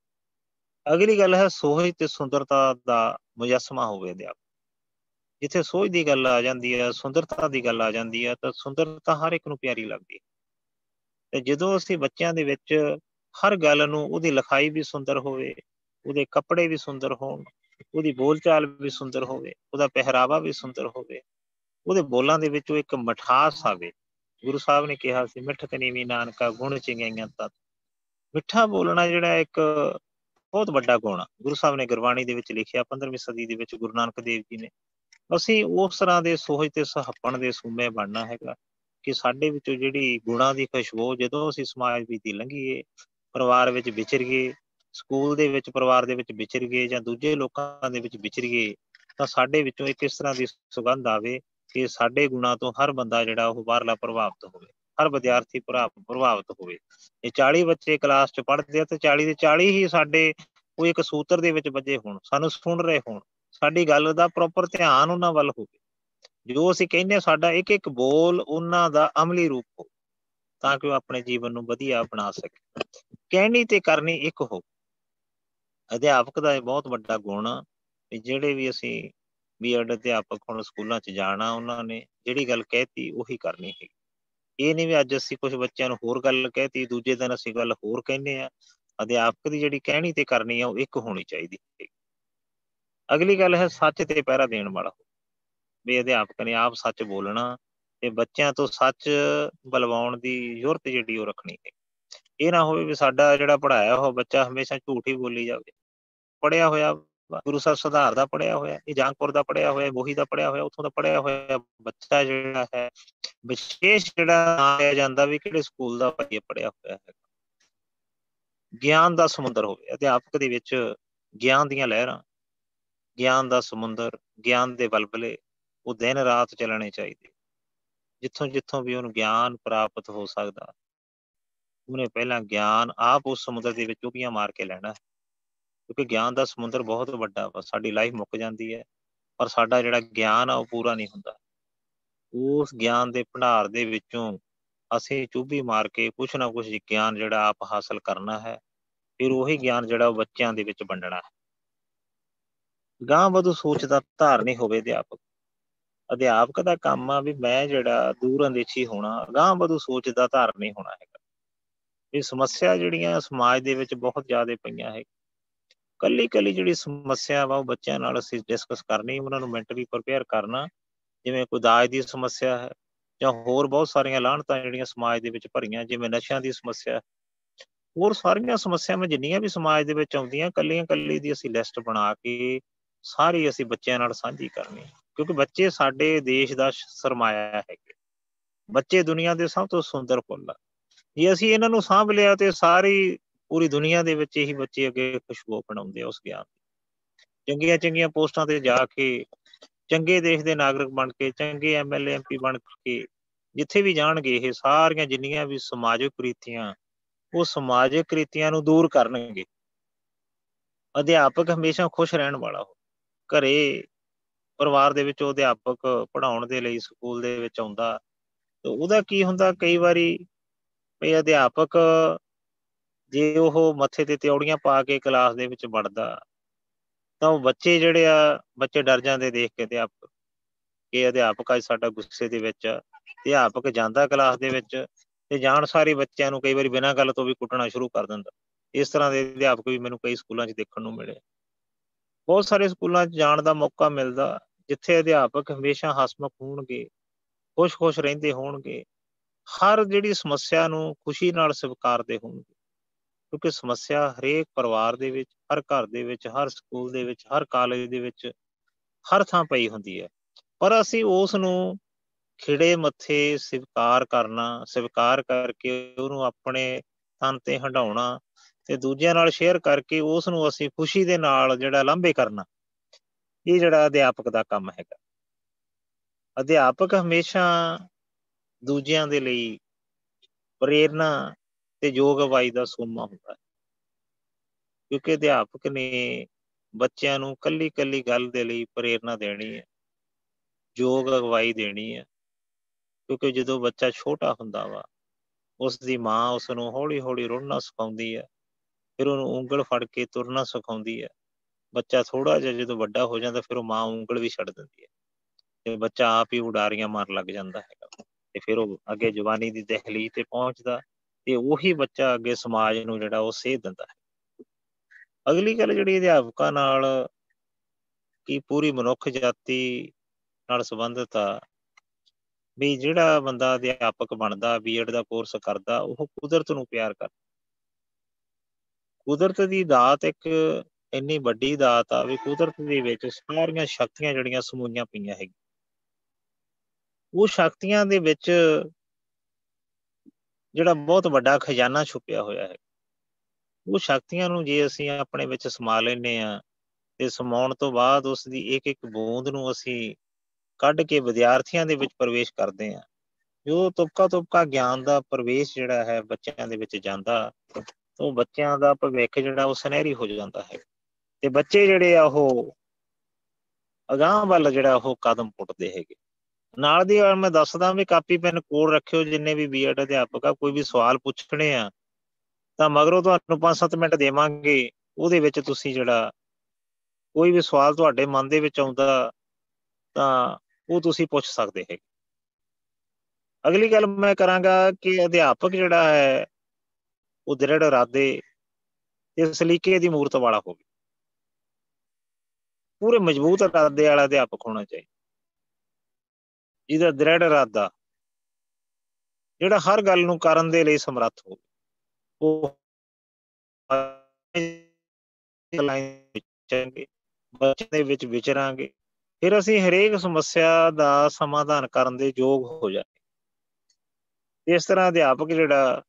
ਅਗਲੀ ਗੱਲ ਹੈ ਸੋਹਜ ਤੇ ਸੁੰਦਰਤਾ ਦਾ ਮੁਜੱਸਮਾ ਹੋਵੇ ਅਧਿਆਪਕ। ਜਿੱਥੇ ਸੋਹਜ ਦੀ ਗੱਲ ਆ ਜਾਂਦੀ ਹੈ, ਸੁੰਦਰਤਾ ਦੀ ਗੱਲ ਆ ਜਾਂਦੀ ਹੈ, ਤਾਂ ਸੁੰਦਰਤਾ ਹਰ ਇੱਕ ਨੂੰ ਪਿਆਰੀ ਲੱਗਦੀ ਹੈ। ਤੇ ਜਦੋਂ ਅਸੀਂ ਬੱਚਿਆਂ ਦੇ ਵਿੱਚ ਹਰ ਗੱਲ ਨੂੰ, ਉਹਦੀ ਲਿਖਾਈ ਵੀ ਸੁੰਦਰ ਹੋਵੇ, ਉਹਦੇ ਕੱਪੜੇ ਵੀ ਸੁੰਦਰ ਹੋਣ, ਉਹਦੀ ਬੋਲਚਾਲ ਵੀ ਸੁੰਦਰ ਹੋਵੇ, ਉਹਦਾ ਪਹਿਰਾਵਾ ਵੀ ਸੁੰਦਰ ਹੋਵੇ, ਉਹਦੇ ਬੋਲਾਂ ਦੇ ਵਿੱਚੋਂ ਇੱਕ ਮਿਠਾਸ ਆਵੇ। ਗੁਰੂ ਸਾਹਿਬ ਨੇ ਕਿਹਾ ਸੀ, ਮਿੱਠਤ ਨੀਵੀਂ ਨਾਨਕਾ ਗੁਣ ਚੰਗਿਆਈਆਂ ਤਤ। ਮਿੱਠਾ ਬੋਲਣਾ ਜਿਹੜਾ ਇੱਕ ਬਹੁਤ ਵੱਡਾ ਗੁਣ ਆ। ਗੁਰੂ ਸਾਹਿਬ ਨੇ ਗੁਰਬਾਣੀ ਦੇ ਵਿੱਚ ਲਿਖਿਆ, ਪੰਦਰਵੀਂ ਸਦੀ ਦੇ ਵਿੱਚ ਗੁਰੂ ਨਾਨਕ ਦੇਵ ਜੀ ਨੇ। ਅਸੀਂ ਉਸ ਤਰ੍ਹਾਂ ਦੇ ਸੋਹਜ ਤੇ ਸੁਹੱਪਣ ਦੇ ਸੂਮੇ ਬਣਨਾ ਹੈਗਾ ਕਿ ਸਾਡੇ ਵਿੱਚੋਂ ਜਿਹੜੀ ਗੁਣਾਂ ਦੀ ਖੁਸ਼ਬੂ, ਜਦੋਂ ਅਸੀਂ ਸਮਾਜ ਵਿੱਚ ਲੰਘੀਏ, ਪਰਿਵਾਰ ਵਿੱਚ ਵਿਚਰੀਏ, ਸਕੂਲ ਦੇ ਵਿੱਚ ਪਰਿਵਾਰ ਦੇ ਵਿੱਚ ਵਿਚਰੀਏ, ਜਾਂ ਦੂਜੇ ਲੋਕਾਂ ਦੇ ਵਿੱਚ ਵਿਚਰੀਏ, ਤਾਂ ਸਾਡੇ ਵਿੱਚੋਂ ਇੱਕ ਇਸ ਤਰ੍ਹਾਂ ਦੀ ਸੁਗੰਧ ਆਵੇ ਕਿ ਸਾਡੇ ਗੁਣਾਂ ਤੋਂ ਹਰ ਬੰਦਾ ਜਿਹੜਾ ਉਹ ਬਾਹਰਲਾ ਪ੍ਰਭਾਵਿਤ ਹੋਵੇ, ਹਰ ਵਿਦਿਆਰਥੀ ਪ੍ਰਭਾਵਿਤ ਹੋਵੇ। ਜੇ ਚਾਲੀ ਬੱਚੇ ਕਲਾਸ ਚ ਪੜ੍ਹਦੇ ਆ ਤੇ ਚਾਲੀ ਦੇ ਚਾਲੀ ਹੀ ਸਾਡੇ ਉਹ ਇੱਕ ਸੂਤਰ ਦੇ ਵਿੱਚ ਬੱਝੇ ਹੋਣ, ਸਾਨੂੰ ਸੁਣ ਰਹੇ ਹੋਣ, ਸਾਡੀ ਗੱਲ ਦਾ ਪ੍ਰੋਪਰ ਧਿਆਨ ਉਹਨਾਂ ਵੱਲ ਹੋਵੇ, ਜੋ ਅਸੀਂ ਕਹਿੰਦੇ ਹਾਂ ਸਾਡਾ ਇੱਕ ਇੱਕ ਬੋਲ ਉਹਨਾਂ ਦਾ ਅਮਲੀ ਰੂਪ ਹੋ, ਤਾਂ ਕਿ ਉਹ ਆਪਣੇ ਜੀਵਨ ਨੂੰ ਵਧੀਆ ਬਣਾ ਸਕੇ। ਕਹਿਣੀ ਤੇ ਕਰਨੀ ਇੱਕ ਹੋ। ਅਧਿਆਪਕ ਦਾ ਇਹ ਬਹੁਤ ਵੱਡਾ ਗੁਣ ਆ ਵੀ ਜਿਹੜੇ ਵੀ ਅਸੀਂ ਬੀ ਐਡ ਅਧਿਆਪਕ ਹੁਣ ਸਕੂਲਾਂ ਚ ਜਾਣਾ, ਉਹਨਾਂ ਨੇ ਜਿਹੜੀ ਗੱਲ ਕਹਿਤੀ ਉਹੀ ਕਰਨੀ ਹੈ। ਇਹ ਨਹੀਂ ਵੀ ਅੱਜ ਅਸੀਂ ਕੁਛ ਬੱਚਿਆਂ ਨੂੰ ਹੋਰ ਗੱਲ ਕਹਿਤੀ, ਦੂਜੇ ਦਿਨ ਅਸੀਂ ਗੱਲ ਹੋਰ ਕਹਿੰਦੇ ਆ। ਅਧਿਆਪਕ ਦੀ ਜਿਹੜੀ ਕਹਿਣੀ ਤੇ ਕਰਨੀ ਆ ਉਹ ਇੱਕ ਹੋਣੀ ਚਾਹੀਦੀ ਹੈ। ਅਗਲੀ ਗੱਲ ਹੈ ਸੱਚ ਤੇ ਪਹਿਰਾ ਦੇਣ ਵਾਲਾ ਹੋ। ਵੀ ਅਧਿਆਪਕ ਨੇ ਆਪ ਸੱਚ ਬੋਲਣਾ ਤੇ ਬੱਚਿਆਂ ਤੋਂ ਸੱਚ ਬਲਵਾਉਣ ਦੀ ਜ਼ਰੂਰਤ ਜਿਹੜੀ ਉਹ ਰੱਖਣੀ ਹੈ। ਇਹ ਨਾ ਹੋਵੇ ਵੀ ਸਾਡਾ ਜਿਹੜਾ ਪੜ੍ਹਾਇਆ ਉਹ ਬੱਚਾ ਹਮੇਸ਼ਾ ਝੂਠ ਹੀ ਬੋਲੀ ਜਾਵੇ। ਪੜ੍ਹਿਆ ਹੋਇਆ ਗੁਰੂ ਸਾਹਿਬ ਸੁਧਾਰ ਦਾ ਪੜ੍ਹਿਆ ਹੋਇਆ, ਇਹ ਜੰਗਪੁਰ ਦਾ ਪੜ੍ਹਿਆ ਹੋਇਆ, ਬੋਹੀ ਦਾ ਪੜ੍ਹਿਆ ਹੋਇਆ, ਉੱਥੋਂ ਦਾ ਪੜ੍ਹਿਆ ਹੋਇਆ ਬੱਚਾ ਜਿਹੜਾ ਹੈ, ਵਿਸ਼ੇਸ਼ ਜਿਹੜਾ ਨਾਂ ਲਿਆ ਜਾਂਦਾ ਵੀ ਕਿਹੜੇ ਸਕੂਲ ਦਾ ਭਾਈ ਪੜ੍ਹਿਆ ਹੋਇਆ ਹੈ। ਗਿਆਨ ਦਾ ਸਮੁੰਦਰ ਹੋਵੇ ਅਧਿਆਪਕ ਦੇ ਵਿੱਚ, ਗਿਆਨ ਦੀਆਂ ਲਹਿਰਾਂ, ਗਿਆਨ ਦਾ ਸਮੁੰਦਰ, ਗਿਆਨ ਦੇ ਬਲਬਲੇ ਉਹ ਦਿਨ ਰਾਤ ਚੱਲਣੇ ਚਾਹੀਦੇ। ਜਿੱਥੋਂ ਜਿੱਥੋਂ ਵੀ ਉਹਨੂੰ ਗਿਆਨ ਪ੍ਰਾਪਤ ਹੋ ਸਕਦਾ, ਉਹਨੇ ਪਹਿਲਾਂ ਗਿਆਨ ਆਪ ਉਸ ਸਮੁੰਦਰ ਦੇ ਵਿੱਚ ਡੁੱਬੀਆਂ ਮਾਰ ਕੇ ਲੈਣਾ, ਕਿਉਂਕਿ ਗਿਆਨ ਦਾ ਸਮੁੰਦਰ ਬਹੁਤ ਵੱਡਾ ਵਾ। ਸਾਡੀ ਲਾਈਫ ਮੁੱਕ ਜਾਂਦੀ ਹੈ ਪਰ ਸਾਡਾ ਜਿਹੜਾ ਗਿਆਨ ਆ ਉਹ ਪੂਰਾ ਨਹੀਂ ਹੁੰਦਾ। ਉਸ ਗਿਆਨ ਦੇ ਭੰਡਾਰ ਦੇ ਵਿੱਚੋਂ ਅਸੀਂ ਚੁੱਭੀ ਮਾਰ ਕੇ ਕੁਛ ਨਾ ਕੁਛ ਗਿਆਨ ਜਿਹੜਾ ਆਪ ਹਾਸਲ ਕਰਨਾ ਹੈ, ਫਿਰ ਉਹੀ ਗਿਆਨ ਜਿਹੜਾ ਉਹ ਬੱਚਿਆਂ ਦੇ ਵਿੱਚ ਵੰਡਣਾ ਹੈ। ਗਾਂਹ ਵਧੂ ਸੋਚ ਦਾ ਧਾਰਨੀ ਹੋਵੇ ਅਧਿਆਪਕ। ਅਧਿਆਪਕ ਦਾ ਕੰਮ ਆ ਵੀ ਮੈਂ ਜਿਹੜਾ ਦੂਰ ਅੰਦੇਸ਼ੀ ਹੋਣਾ, ਗਾਂਹ ਵਧੂ ਸੋਚ ਦਾ ਧਾਰਨੀ ਹੋਣਾ ਹੈਗਾ। ਇਹ ਸਮੱਸਿਆ ਜਿਹੜੀਆਂ ਸਮਾਜ ਦੇ ਵਿੱਚ ਬਹੁਤ ਜ਼ਿਆਦਾ ਪਈਆਂ ਹੈ, ਕੱਲੀ ਕੱਲੀ ਜਿਹੜੀ ਸਮੱਸਿਆ ਵਾ ਉਹ ਬੱਚਿਆਂ ਨਾਲ ਅਸੀਂ ਡਿਸਕਸ ਕਰਨੀ, ਉਹਨਾਂ ਨੂੰ ਮੈਂਟਲੀ ਪ੍ਰਪੇਅਰ ਕਰਨਾ। ਜਿਵੇਂ ਕੋਈ ਦਾਜ ਦੀ ਸਮੱਸਿਆ ਹੈ ਜਾਂ ਹੋਰ ਬਹੁਤ ਸਾਰੀਆਂ ਲਾਹਨਤਾਂ ਜਿਹੜੀਆਂ ਸਮਾਜ ਦੇ ਵਿੱਚ ਭਰੀਆਂ, ਜਿਵੇਂ ਨਸ਼ਿਆਂ ਦੀ ਸਮੱਸਿਆ, ਹੋਰ ਸਾਰੀਆਂ ਸਮੱਸਿਆਵਾਂ ਜਿੰਨੀਆਂ ਵੀ ਸਮਾਜ ਦੇ ਵਿੱਚ ਆਉਂਦੀਆਂ, ਕੱਲੀਆਂ ਕੱਲੀ ਦੀ ਅਸੀਂ ਲਿਸਟ ਬਣਾ ਕੇ ਸਾਰੀ ਅਸੀਂ ਬੱਚਿਆਂ ਨਾਲ ਸਾਂਝੀ ਕਰਨੀ, ਕਿਉਂਕਿ ਬੱਚੇ ਸਾਡੇ ਦੇਸ਼ ਦਾ ਸਰਮਾਇਆ ਹੈਗੇ। ਬੱਚੇ ਦੁਨੀਆ ਦੇ ਸਭ ਤੋਂ ਸੁੰਦਰ ਫੁੱਲ ਆ। ਜੇ ਅਸੀਂ ਇਹਨਾਂ ਨੂੰ ਸਾਂਭ ਲਿਆ ਤੇ ਸਾਰੀ ਪੂਰੀ ਦੁਨੀਆ ਦੇ ਵਿੱਚ ਇਹੀ ਬੱਚੇ ਅੱਗੇ ਖੁਸ਼ਬੂ ਬਣਾਉਂਦੇ ਆ ਉਸ ਗਿਆਨ ਦੀ। ਚੰਗੀਆਂ ਚੰਗੀਆਂ ਪੋਸਟਾਂ ਤੇ ਜਾ ਕੇ, ਚੰਗੇ ਦੇਸ਼ ਦੇ ਨਾਗਰਿਕ ਬਣ ਕੇ, ਚੰਗੇ M L A M P ਬਣ ਕੇ ਜਿੱਥੇ ਵੀ ਜਾਣਗੇ ਇਹ ਸਾਰੀਆਂ ਜਿੰਨੀਆਂ ਵੀ ਸਮਾਜਿਕ ਕੁਰੀਤੀਆਂ ਉਹ ਸਮਾਜਿਕ ਕੁਰੀਤੀਆਂ ਨੂੰ ਦੂਰ ਕਰਨਗੇ। ਅਧਿਆਪਕ ਹਮੇਸ਼ਾ ਖੁਸ਼ ਰਹਿਣ ਵਾਲਾ ਹੋ। ਘਰੇ ਪਰਿਵਾਰ ਦੇ ਵਿੱਚ ਅਧਿਆਪਕ ਪੜ੍ਹਾਉਣ ਦੇ ਲਈ ਸਕੂਲ ਦੇ ਵਿੱਚ ਆਉਂਦਾ ਤੇ ਉਹਦਾ ਕੀ ਹੁੰਦਾ, ਕਈ ਵਾਰੀ ਵੀ ਅਧਿਆਪਕ ਜੇ ਉਹ ਮੱਥੇ ਤੇ ਤਿਉੜੀਆਂ ਪਾ ਕੇ ਕਲਾਸ ਦੇ ਵਿੱਚ ਵੜਦਾ ਤਾਂ ਉਹ ਬੱਚੇ ਜਿਹੜੇ ਆ ਬੱਚੇ ਡਰ ਜਾਂਦੇ ਦੇਖ ਕੇ ਅਧਿਆਪਕ ਕਿ ਅਧਿਆਪਕ ਅੱਜ ਸਾਡਾ ਗੁੱਸੇ ਦੇ ਵਿੱਚ ਆ। ਅਧਿਆਪਕ ਜਾਂਦਾ ਕਲਾਸ ਦੇ ਵਿੱਚ ਤੇ ਜਾਣ ਸਾਰੀ ਬੱਚਿਆਂ ਨੂੰ ਕਈ ਵਾਰੀ ਬਿਨਾਂ ਗੱਲ ਤੋਂ ਵੀ ਕੁੱਟਣਾ ਸ਼ੁਰੂ ਕਰ ਦਿੰਦਾ। ਇਸ ਤਰ੍ਹਾਂ ਦੇ ਅਧਿਆਪਕ ਵੀ ਮੈਨੂੰ ਕਈ ਸਕੂਲਾਂ 'ਚ ਦੇਖਣ ਨੂੰ ਮਿਲੇ। ਬਹੁਤ ਸਾਰੇ ਸਕੂਲਾਂ 'ਚ ਜਾਣ ਦਾ ਮੌਕਾ ਮਿਲਦਾ ਜਿੱਥੇ ਅਧਿਆਪਕ ਹਮੇਸ਼ਾ ਹਸਮੁਖ ਹੋਣਗੇ, ਖੁਸ਼-ਖੁਸ਼ ਰਹਿੰਦੇ ਹੋਣਗੇ, ਹਰ ਜਿਹੜੀ ਸਮੱਸਿਆ ਨੂੰ ਖੁਸ਼ੀ ਨਾਲ ਸਵੀਕਾਰਦੇ ਹੋਣਗੇ। ਕਿਉਂਕਿ ਸਮੱਸਿਆ ਹਰੇਕ ਪਰਿਵਾਰ ਦੇ ਵਿੱਚ, ਹਰ ਘਰ ਦੇ ਵਿੱਚ, ਹਰ ਸਕੂਲ ਦੇ ਵਿੱਚ, ਹਰ ਕਾਲਜ ਦੇ ਵਿੱਚ, ਹਰ ਥਾਂ ਪਈ ਹੁੰਦੀ ਹੈ। ਪਰ ਅਸੀਂ ਉਸ ਨੂੰ ਖਿੜੇ ਮੱਥੇ ਸਵੀਕਾਰ ਕਰਨਾ, ਸਵੀਕਾਰ ਕਰਕੇ ਉਹਨੂੰ ਆਪਣੇ ਤਨ ਤੇ ਹੰਢਾਉਣਾ ਤੇ ਦੂਜਿਆਂ ਨਾਲ ਸ਼ੇਅਰ ਕਰਕੇ ਉਸ ਨੂੰ ਅਸੀਂ ਖੁਸ਼ੀ ਦੇ ਨਾਲ ਜਿਹੜਾ ਲਾਂਭੇ ਕਰਨਾ, ਇਹ ਜਿਹੜਾ ਅਧਿਆਪਕ ਦਾ ਕੰਮ ਹੈਗਾ। ਅਧਿਆਪਕ ਹਮੇਸ਼ਾ ਦੂਜਿਆਂ ਦੇ ਲਈ ਪ੍ਰੇਰਨਾ ਤੇ ਯੋਗ ਅਗਵਾਈ ਦਾ ਸੋਮਾ ਹੁੰਦਾ ਹੈ। ਕਿਉਂਕਿ ਅਧਿਆਪਕ ਨੇ ਬੱਚਿਆਂ ਨੂੰ ਕੱਲੀ ਕੱਲੀ ਗੱਲ ਦੇ ਲਈ ਪ੍ਰੇਰਨਾ ਦੇਣੀ ਹੈ, ਯੋਗ ਅਗਵਾਈ ਦੇਣੀ ਹੈ। ਕਿਉਂਕਿ ਜਦੋਂ ਬੱਚਾ ਛੋਟਾ ਹੁੰਦਾ ਵਾ ਉਸ ਦੀ ਮਾਂ ਉਸਨੂੰ ਹੌਲੀ ਹੌਲੀ ਰੁੜਨਾ ਸਿਖਾਉਂਦੀ ਹੈ, ਫਿਰ ਉਹਨੂੰ ਉਂਗਲ ਫੜ ਕੇ ਤੁਰਨਾ ਸਿਖਾਉਂਦੀ ਹੈ। ਬੱਚਾ ਥੋੜਾ ਜਿਹਾ ਜਦੋਂ ਵੱਡਾ ਹੋ ਜਾਂਦਾ ਫਿਰ ਉਹ ਮਾਂ ਉਂਗਲ ਵੀ ਛੱਡ ਦਿੰਦੀ ਹੈ ਤੇ ਬੱਚਾ ਆਪ ਹੀ ਉਡਾਰੀਆਂ ਮਾਰਨ ਲੱਗ ਜਾਂਦਾ ਹੈਗਾ ਤੇ ਫਿਰ ਉਹ ਅੱਗੇ ਜਵਾਨੀ ਦੀ ਦਹਲੀਜ਼ ਤੇ ਪਹੁੰਚਦਾ ਤੇ ਉਹੀ ਬੱਚਾ ਅੱਗੇ ਸਮਾਜ ਨੂੰ ਜਿਹੜਾ ਉਹ ਸੇਧ ਦਿੰਦਾ ਹੈ। ਅਗਲੀ ਗੱਲ ਜਿਹੜੀ ਅਧਿਆਪਕਾਂ ਨਾਲ ਕੀ ਪੂਰੀ ਮਨੁੱਖ ਜਾਤੀ ਨਾਲ ਸੰਬੰਧਿਤ ਆ ਵੀ ਜਿਹੜਾ ਬੰਦਾ ਅਧਿਆਪਕ ਬਣਦਾ, ਬੀਐਡ ਦਾ ਕੋਰਸ ਕਰਦਾ, ਉਹ ਕੁਦਰਤ ਨੂੰ ਪਿਆਰ ਕਰਦਾ। ਕੁਦਰਤ ਦੀ ਦਾਤ ਇੱਕ ਇੰਨੀ ਵੱਡੀ ਦਾਤ ਆ ਵੀ ਕੁਦਰਤ ਦੇ ਵਿੱਚ ਸਾਰੀਆਂ ਸ਼ਕਤੀਆਂ ਜਿਹੜੀਆਂ ਸਮੂਹੀਆਂ ਪਈਆਂ ਹੈਗੀਆਂ। ਉਹ ਸ਼ਕਤੀਆਂ ਦੇ ਵਿੱਚ ਜਿਹੜਾ ਬਹੁਤ ਵੱਡਾ ਖਜ਼ਾਨਾ ਛੁਪਿਆ ਹੋਇਆ ਹੈ, ਉਹ ਸ਼ਕਤੀਆਂ ਨੂੰ ਜੇ ਅਸੀਂ ਆਪਣੇ ਵਿੱਚ ਸਮਾ ਲੈਂਦੇ ਹਾਂ ਤੇ ਸਮਾਉਣ ਤੋਂ ਬਾਅਦ ਉਸ ਦੀ ਇੱਕ ਇੱਕ ਬੂੰਦ ਨੂੰ ਅਸੀਂ ਕੱਢ ਕੇ ਵਿਦਿਆਰਥੀਆਂ ਦੇ ਵਿੱਚ ਪ੍ਰਵੇਸ਼ ਕਰਦੇ ਹਾਂ, ਜੋ ਤੁਪਕਾ ਤੁਪਕਾ ਗਿਆਨ ਦਾ ਪ੍ਰਵੇਸ਼ ਜਿਹੜਾ ਹੈ ਬੱਚਿਆਂ ਦੇ ਵਿੱਚ ਜਾਂਦਾ, ਉਹ ਬੱਚਿਆਂ ਦਾ ਭਵਿੱਖ ਜਿਹੜਾ ਉਹ ਸੁਨਹਿਰੀ ਹੋ ਜਾਂਦਾ ਹੈ ਤੇ ਬੱਚੇ ਜਿਹੜੇ ਆ ਉਹ ਅਗਾਂਹ ਵੱਲ ਜਿਹੜਾ ਉਹ ਕਦਮ ਪੁੱਟਦੇ ਹੈਗੇ। ਨਾਲ ਦੀ ਮੈਂ ਦੱਸਦਾ ਵੀ ਕਾਪੀ ਪੈਨ ਕੋਲ ਰੱਖਿਓ, ਜਿੰਨੇ ਵੀ ਬੀਐਡ ਅਧਿਆਪਕ ਆ ਕੋਈ ਵੀ ਸਵਾਲ ਪੁੱਛਣੇ ਆ ਤਾਂ ਮਗਰੋਂ ਤੁਹਾਨੂੰ ਪੰਜ ਸੱਤ ਮਿੰਟ ਦੇਵਾਂਗੇ, ਉਹਦੇ ਵਿੱਚ ਤੁਸੀਂ ਜਿਹੜਾ ਕੋਈ ਵੀ ਸਵਾਲ ਤੁਹਾਡੇ ਮਨ ਦੇ ਵਿੱਚ ਆਉਂਦਾ ਤਾਂ ਉਹ ਤੁਸੀਂ ਪੁੱਛ ਸਕਦੇ ਹੈਗੇ। ਅਗਲੀ ਗੱਲ ਮੈਂ ਕਰਾਂਗਾ ਕਿ ਅਧਿਆਪਕ ਜਿਹੜਾ ਹੈ ਉਹ ਦ੍ਰਿੜ ਇਰਾਦੇ ਤੇ ਸਲੀਕੇ ਦੀ ਮੂਰਤ ਵਾਲਾ ਹੋਵੇ। ਪੂਰੇ ਮਜ਼ਬੂਤ ਇਰਾਦੇ ਵਾਲਾ ਅਧਿਆਪਕ ਹੋਣਾ ਚਾਹੀਦਾ, ਜਿਹਦਾ ਦ੍ਰਿੜ ਇਰਾਦਾ, ਜਿਹੜਾ ਹਰ ਗੱਲ ਨੂੰ ਕਰਨ ਦੇ ਲਈ ਸਮਰੱਥ ਹੋਵੇ। ਉਹ ਬੱਚਿਆਂ ਦੇ ਵਿੱਚ ਵਿਚਰਾਂਗੇ, ਫਿਰ ਅਸੀਂ ਹਰੇਕ ਸਮੱਸਿਆ ਦਾ ਸਮਾਧਾਨ ਕਰਨ ਦੇ ਯੋਗ ਹੋ ਜਾਏ। ਇਸ ਤਰ੍ਹਾਂ ਅਧਿਆਪਕ ਜਿਹੜਾ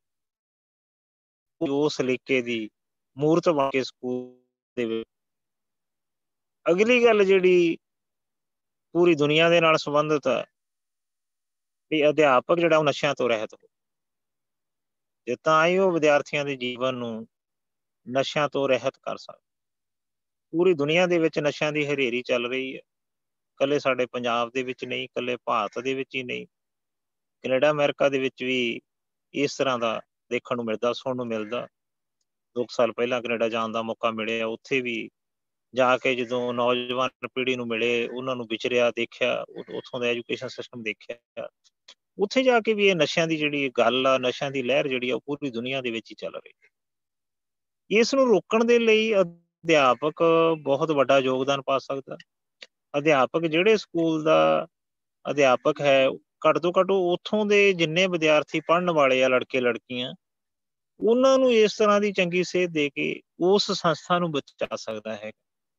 ਉਹ ਸਲੀਕੇ ਦੀ ਮੂਰਤ ਬਣ ਕੇ ਸਕੂਲ ਦੇ ਵਿੱਚ। ਅਗਲੀ ਗੱਲ ਜਿਹੜੀ ਪੂਰੀ ਦੁਨੀਆ ਦੇ ਨਾਲ ਸੰਬੰਧਿਤ ਹੈ ਵੀ ਅਧਿਆਪਕ ਜਿਹੜਾ ਉਹ ਨਸ਼ਿਆਂ ਤੋਂ ਰਹਿਤ ਹੋ, ਤੇ ਤਾਂ ਹੀ ਉਹ ਵਿਦਿਆਰਥੀਆਂ ਦੇ ਜੀਵਨ ਨੂੰ ਨਸ਼ਿਆਂ ਤੋਂ ਰਹਿਤ ਕਰ ਸਕਦਾ। ਪੂਰੀ ਦੁਨੀਆ ਦੇ ਵਿੱਚ ਨਸ਼ਿਆਂ ਦੀ ਹਨੇਰੀ ਚੱਲ ਰਹੀ ਹੈ, ਇਕੱਲੇ ਸਾਡੇ ਪੰਜਾਬ ਦੇ ਵਿੱਚ ਨਹੀਂ, ਇਕੱਲੇ ਭਾਰਤ ਦੇ ਵਿੱਚ ਹੀ ਨਹੀਂ, ਕੈਨੇਡਾ ਅਮਰੀਕਾ ਦੇ ਵਿੱਚ ਵੀ ਇਸ ਤਰ੍ਹਾਂ ਦਾ ਦੇਖਣ ਨੂੰ ਮਿਲਦਾ, ਸੁਣਨ ਨੂੰ ਮਿਲਦਾ। ਦੋ ਕੁ ਸਾਲ ਪਹਿਲਾਂ ਕੈਨੇਡਾ ਜਾਣ ਦਾ ਮੌਕਾ ਮਿਲਿਆ, ਉੱਥੇ ਵੀ ਜਾ ਕੇ ਜਦੋਂ ਨੌਜਵਾਨ ਪੀੜ੍ਹੀ ਨੂੰ ਮਿਲੇ, ਉਹਨਾਂ ਨੂੰ ਵਿਚਰਿਆ, ਦੇਖਿਆ, ਉੱਥੋਂ ਦਾ ਐਜੂਕੇਸ਼ਨ ਸਿਸਟਮ ਦੇਖਿਆ, ਉੱਥੇ ਜਾ ਕੇ ਵੀ ਇਹ ਨਸ਼ਿਆਂ ਦੀ ਜਿਹੜੀ ਗੱਲ ਆ, ਨਸ਼ਿਆਂ ਦੀ ਲਹਿਰ ਜਿਹੜੀ ਆ ਉਹ ਪੂਰੀ ਦੁਨੀਆ ਦੇ ਵਿੱਚ ਹੀ ਚੱਲ ਰਹੀ ਹੈ। ਇਸ ਨੂੰ ਰੋਕਣ ਦੇ ਲਈ ਅਧਿਆਪਕ ਬਹੁਤ ਵੱਡਾ ਯੋਗਦਾਨ ਪਾ ਸਕਦਾ। ਅਧਿਆਪਕ ਜਿਹੜੇ ਸਕੂਲ ਦਾ ਅਧਿਆਪਕ ਹੈ, ਘੱਟ ਤੋਂ ਘੱਟ ਉੱਥੋਂ ਦੇ ਜਿੰਨੇ ਵਿਦਿਆਰਥੀ ਪੜ੍ਹਨ ਵਾਲੇ ਆ, ਲੜਕੇ ਲੜਕੀਆਂ, ਉਹਨਾਂ ਨੂੰ ਇਸ ਤਰ੍ਹਾਂ ਦੀ ਚੰਗੀ ਸੇਧ ਦੇ ਕੇ ਉਸ ਸੰਸਥਾ ਨੂੰ ਬਚਾ ਸਕਦਾ ਹੈ।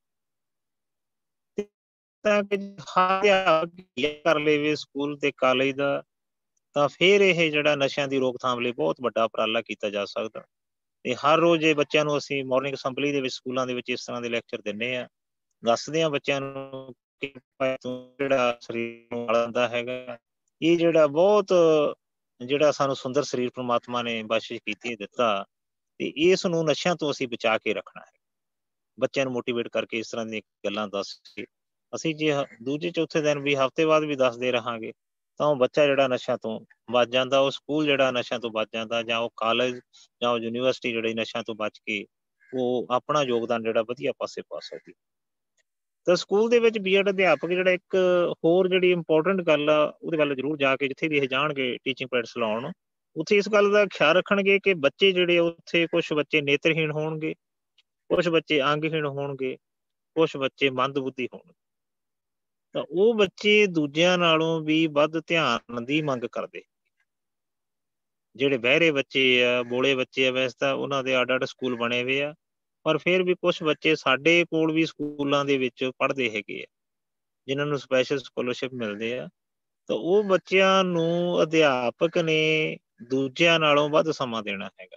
ਤਾਂ ਕਿ ਕਰ ਲਵੇ ਸਕੂਲ ਤੇ ਕਾਲਜ ਦਾ, ਤਾਂ ਫਿਰ ਇਹ ਜਿਹੜਾ ਨਸ਼ਿਆਂ ਦੀ ਰੋਕਥਾਮ ਲਈ ਬਹੁਤ ਵੱਡਾ ਉਪਰਾਲਾ ਕੀਤਾ ਜਾ ਸਕਦਾ। ਤੇ ਹਰ ਰੋਜ਼ ਇਹ ਬੱਚਿਆਂ ਨੂੰ ਅਸੀਂ ਮਾਰਨਿੰਗ ਅਸੈਂਬਲੀ ਦੇ ਵਿੱਚ ਸਕੂਲਾਂ ਦੇ ਵਿੱਚ ਇਸ ਤਰ੍ਹਾਂ ਦੇ ਲੈਕਚਰ ਦਿੰਦੇ ਹਾਂ, ਦੱਸਦੇ ਹਾਂ ਬੱਚਿਆਂ ਨੂੰ ਕਿ ਜਿਹੜਾ ਸਰੀਰ ਨੂੰ ਆਲਾ ਹੁੰਦਾ ਹੈਗਾ ਇਹ ਜਿਹੜਾ ਬਹੁਤ ਜਿਹੜਾ ਸਾਨੂੰ ਸੁੰਦਰ ਸਰੀਰ ਪ੍ਰਮਾਤਮਾ ਨੇ ਬਖਸ਼ਿਸ਼ ਕੀਤੀ ਦਿੱਤਾ, ਤੇ ਇਸ ਨੂੰ ਨਸ਼ਿਆਂ ਤੋਂ ਅਸੀਂ ਬਚਾ ਕੇ ਰੱਖਣਾ ਹੈ। ਬੱਚਿਆਂ ਨੂੰ ਮੋਟੀਵੇਟ ਕਰਕੇ ਇਸ ਤਰ੍ਹਾਂ ਦੀਆਂ ਗੱਲਾਂ ਦੱਸ ਕੇ ਅਸੀਂ ਜੇ ਦੂਜੇ ਚੌਥੇ ਦਿਨ ਵੀ ਹਫ਼ਤੇ ਬਾਅਦ ਵੀ ਦੱਸਦੇ ਰਹਾਂਗੇ ਤਾਂ ਉਹ ਬੱਚਾ ਜਿਹੜਾ ਨਸ਼ਿਆਂ ਤੋਂ ਬਚ ਜਾਂਦਾ, ਉਹ ਸਕੂਲ ਜਿਹੜਾ ਨਸ਼ਿਆਂ ਤੋਂ ਬਚ ਜਾਂਦਾ, ਜਾਂ ਉਹ ਕਾਲਜ ਜਾਂ ਉਹ ਯੂਨੀਵਰਸਿਟੀ ਜਿਹੜੀ ਨਸ਼ਿਆਂ ਤੋਂ ਬਚ ਕੇ ਉਹ ਆਪਣਾ ਯੋਗਦਾਨ ਜਿਹੜਾ ਵਧੀਆ ਪਾਸੇ ਪਾ ਸਕਦੀ। ਤਾਂ ਸਕੂਲ ਦੇ ਵਿੱਚ ਬੀ ਐਡ ਅਧਿਆਪਕ ਜਿਹੜਾ ਇੱਕ ਹੋਰ ਜਿਹੜੀ ਇੰਪੋਰਟੈਂਟ ਗੱਲ ਆ, ਉਹਦੇ ਵੱਲ ਜ਼ਰੂਰ ਜਾ ਕੇ ਜਿੱਥੇ ਵੀ ਇਹ ਜਾਣਗੇ ਟੀਚਿੰਗ ਪ੍ਰੈਕਟਿਸ ਲਾਉਣ, ਉੱਥੇ ਇਸ ਗੱਲ ਦਾ ਖਿਆਲ ਰੱਖਣਗੇ ਕਿ ਬੱਚੇ ਜਿਹੜੇ ਉੱਥੇ ਕੁਛ ਬੱਚੇ ਨੇਤਰਹੀਣ ਹੋਣਗੇ, ਕੁਛ ਬੱਚੇ ਅੰਗਹੀਣ ਹੋਣਗੇ, ਕੁਛ ਬੱਚੇ ਮੰਦਬੁੱਧੀ ਹੋਣਗੇ। ਤਾਂ ਉਹ ਬੱਚੇ ਦੂਜਿਆਂ ਨਾਲੋਂ ਵੀ ਵੱਧ ਧਿਆਨ ਦੀ ਮੰਗ ਕਰਦੇ। ਜਿਹੜੇ ਬਹਿਰੇ ਬੱਚੇ ਆ, ਬੋਲੇ ਬੱਚੇ ਆ, ਵੈਸੇ ਤਾਂ ਉਹਨਾਂ ਦੇ ਅੱਡ ਅੱਡ ਸਕੂਲ ਬਣੇ ਹੋਏ ਆ, ਪਰ ਫਿਰ ਵੀ ਕੁਛ ਬੱਚੇ ਸਾਡੇ ਕੋਲ ਵੀ ਸਕੂਲਾਂ ਦੇ ਵਿੱਚ ਪੜ੍ਹਦੇ ਹੈਗੇ ਆ ਜਿਨ੍ਹਾਂ ਨੂੰ ਸਪੈਸ਼ਲ ਸਕੋਲਰਸ਼ਿਪ ਮਿਲਦੇ ਆ। ਤਾਂ ਉਹ ਬੱਚਿਆਂ ਨੂੰ ਅਧਿਆਪਕ ਨੇ ਦੂਜਿਆਂ ਨਾਲੋਂ ਵੱਧ ਸਮਾਂ ਦੇਣਾ ਹੈਗਾ।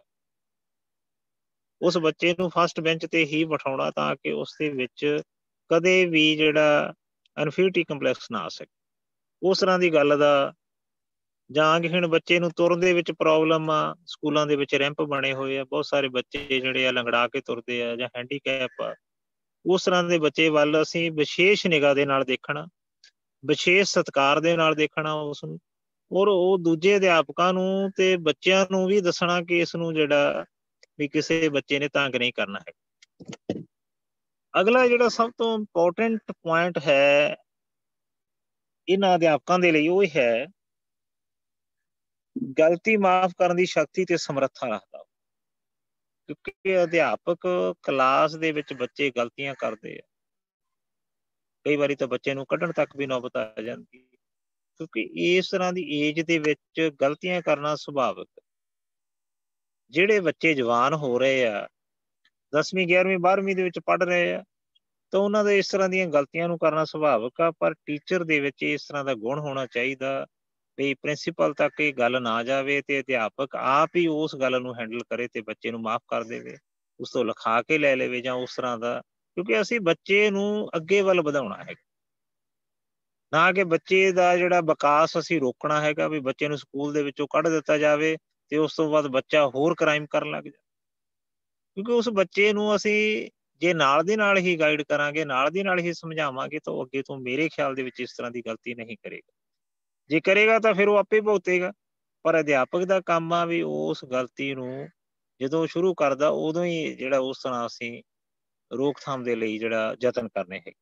ਉਸ ਬੱਚੇ ਨੂੰ ਫਸਟ ਬੈਂਚ ਤੇ ਹੀ ਬਿਠਾਉਣਾ ਤਾਂ ਕਿ ਉਸ ਦੇ ਵਿੱਚ ਕਦੇ ਵੀ ਜਿਹੜਾ ਇਨਫੀਰੀਟੀ ਕੰਪਲੈਕਸ ਨਾ ਆ ਸਕੇ। ਉਸ ਤਰ੍ਹਾਂ ਦੀ ਗੱਲ ਦਾ, ਜਾਂ ਅੰਗਹੀਣ ਬੱਚੇ ਨੂੰ ਤੁਰਨ ਦੇ ਵਿੱਚ ਪ੍ਰੋਬਲਮ ਆ, ਸਕੂਲਾਂ ਦੇ ਵਿੱਚ ਰੈਂਪ ਬਣੇ ਹੋਏ ਆ, ਬਹੁਤ ਸਾਰੇ ਬੱਚੇ ਜਿਹੜੇ ਆ ਲੰਗੜਾ ਕੇ ਤੁਰਦੇ ਆ ਜਾਂ ਹੈਂਡੀਕੈਪ ਆ, ਉਸ ਤਰ੍ਹਾਂ ਦੇ ਬੱਚੇ ਵੱਲ ਅਸੀਂ ਵਿਸ਼ੇਸ਼ ਨਿਗਾਹ ਦੇ ਨਾਲ ਦੇਖਣਾ, ਵਿਸ਼ੇਸ਼ ਸਤਿਕਾਰ ਦੇ ਨਾਲ ਦੇਖਣਾ ਉਸ ਨੂੰ, ਔਰ ਉਹ ਦੂਜੇ ਅਧਿਆਪਕਾਂ ਨੂੰ ਤੇ ਬੱਚਿਆਂ ਨੂੰ ਵੀ ਦੱਸਣਾ ਕਿ ਇਸ ਨੂੰ ਜਿਹੜਾ ਵੀ ਕਿਸੇ ਬੱਚੇ ਨੇ ਤੰਗ ਨਹੀਂ ਕਰਨਾ ਹੈ। ਅਗਲਾ ਜਿਹੜਾ ਸਭ ਤੋਂ ਇੰਪੋਰਟੈਂਟ ਪੁਆਇੰਟ ਹੈ ਇਹਨਾਂ ਅਧਿਆਪਕਾਂ ਦੇ ਲਈ, ਉਹ ਹੈ ਗਲਤੀ ਮਾਫ਼ ਕਰਨ ਦੀ ਸ਼ਕਤੀ ਤੇ ਸਮਰੱਥਾ ਰੱਖਦਾ। ਕਿਉਂਕਿ ਅਧਿਆਪਕ ਕਲਾਸ ਦੇ ਵਿੱਚ ਬੱਚੇ ਗਲਤੀਆਂ ਕਰਦੇ ਆ, ਕਈ ਵਾਰੀ ਤਾਂ ਬੱਚੇ ਨੂੰ ਕੱਢਣ ਤੱਕ ਵੀ ਨੌਬਤ ਆ ਜਾਂਦੀ, ਕਿਉਂਕਿ ਇਸ ਤਰ੍ਹਾਂ ਦੀ ਏਜ ਦੇ ਵਿੱਚ ਗਲਤੀਆਂ ਕਰਨਾ ਸੁਭਾਵਿਕ। ਜਿਹੜੇ ਬੱਚੇ ਜਵਾਨ ਹੋ ਰਹੇ ਆ, ਦਸਵੀਂ ਗਿਆਰਵੀਂ ਬਾਰਵੀਂ ਦੇ ਵਿੱਚ ਪੜ੍ਹ ਰਹੇ ਆ, ਤਾਂ ਉਹਨਾਂ ਦੇ ਇਸ ਤਰ੍ਹਾਂ ਦੀਆਂ ਗਲਤੀਆਂ ਨੂੰ ਕਰਨਾ ਸੁਭਾਵਿਕ ਆ। ਪਰ ਟੀਚਰ ਦੇ ਵਿੱਚ ਇਸ ਤਰ੍ਹਾਂ ਦਾ ਗੁਣ ਹੋਣਾ ਚਾਹੀਦਾ ਵੀ ਪ੍ਰਿੰਸੀਪਲ ਤੱਕ ਇਹ ਗੱਲ ਨਾ ਜਾਵੇ ਤੇ ਅਧਿਆਪਕ ਆਪ ਹੀ ਉਸ ਗੱਲ ਨੂੰ ਹੈਂਡਲ ਕਰੇ ਤੇ ਬੱਚੇ ਨੂੰ ਮਾਫ਼ ਕਰ ਦੇਵੇ, ਉਸ ਤੋਂ ਲਿਖਾ ਕੇ ਲੈ ਲਵੇ ਜਾਂ ਉਸ ਤਰ੍ਹਾਂ ਦਾ। ਕਿਉਂਕਿ ਅਸੀਂ ਬੱਚੇ ਨੂੰ ਅੱਗੇ ਵੱਲ ਵਧਾਉਣਾ ਹੈ, ਨਾ ਕਿ ਬੱਚੇ ਦਾ ਜਿਹੜਾ ਵਿਕਾਸ ਅਸੀਂ ਰੋਕਣਾ ਹੈਗਾ ਵੀ ਬੱਚੇ ਨੂੰ ਸਕੂਲ ਦੇ ਵਿੱਚੋਂ ਕੱਢ ਦਿੱਤਾ ਜਾਵੇ ਤੇ ਉਸ ਤੋਂ ਬਾਅਦ ਬੱਚਾ ਹੋਰ ਕ੍ਰਾਈਮ ਕਰਨ ਲੱਗ ਜਾਵੇ। ਕਿਉਂਕਿ ਉਸ ਬੱਚੇ ਨੂੰ ਅਸੀਂ ਜੇ ਨਾਲ ਦੀ ਨਾਲ ਹੀ ਗਾਈਡ ਕਰਾਂਗੇ, ਨਾਲ ਦੀ ਨਾਲ ਹੀ ਸਮਝਾਵਾਂਗੇ, ਤਾਂ ਉਹ ਅੱਗੇ ਤੋਂ ਮੇਰੇ ਖਿਆਲ ਦੇ ਵਿੱਚ ਇਸ ਤਰ੍ਹਾਂ ਦੀ ਗਲਤੀ ਨਹੀਂ ਕਰੇਗਾ। ਜੇ ਕਰੇਗਾ ਤਾਂ ਫਿਰ ਉਹ ਆਪੇ ਭੁਗਤੇਗਾ। ਪਰ ਅਧਿਆਪਕ ਦਾ ਕੰਮ ਆ ਵੀ ਉਸ ਗਲਤੀ ਨੂੰ ਜਦੋਂ ਸ਼ੁਰੂ ਕਰਦਾ ਉਦੋਂ ਹੀ ਜਿਹੜਾ ਉਸ ਤਰ੍ਹਾਂ ਅਸੀਂ ਰੋਕਥਾਮ ਦੇ ਲਈ ਜਿਹੜਾ ਯਤਨ ਕਰਨੇ ਹੈ।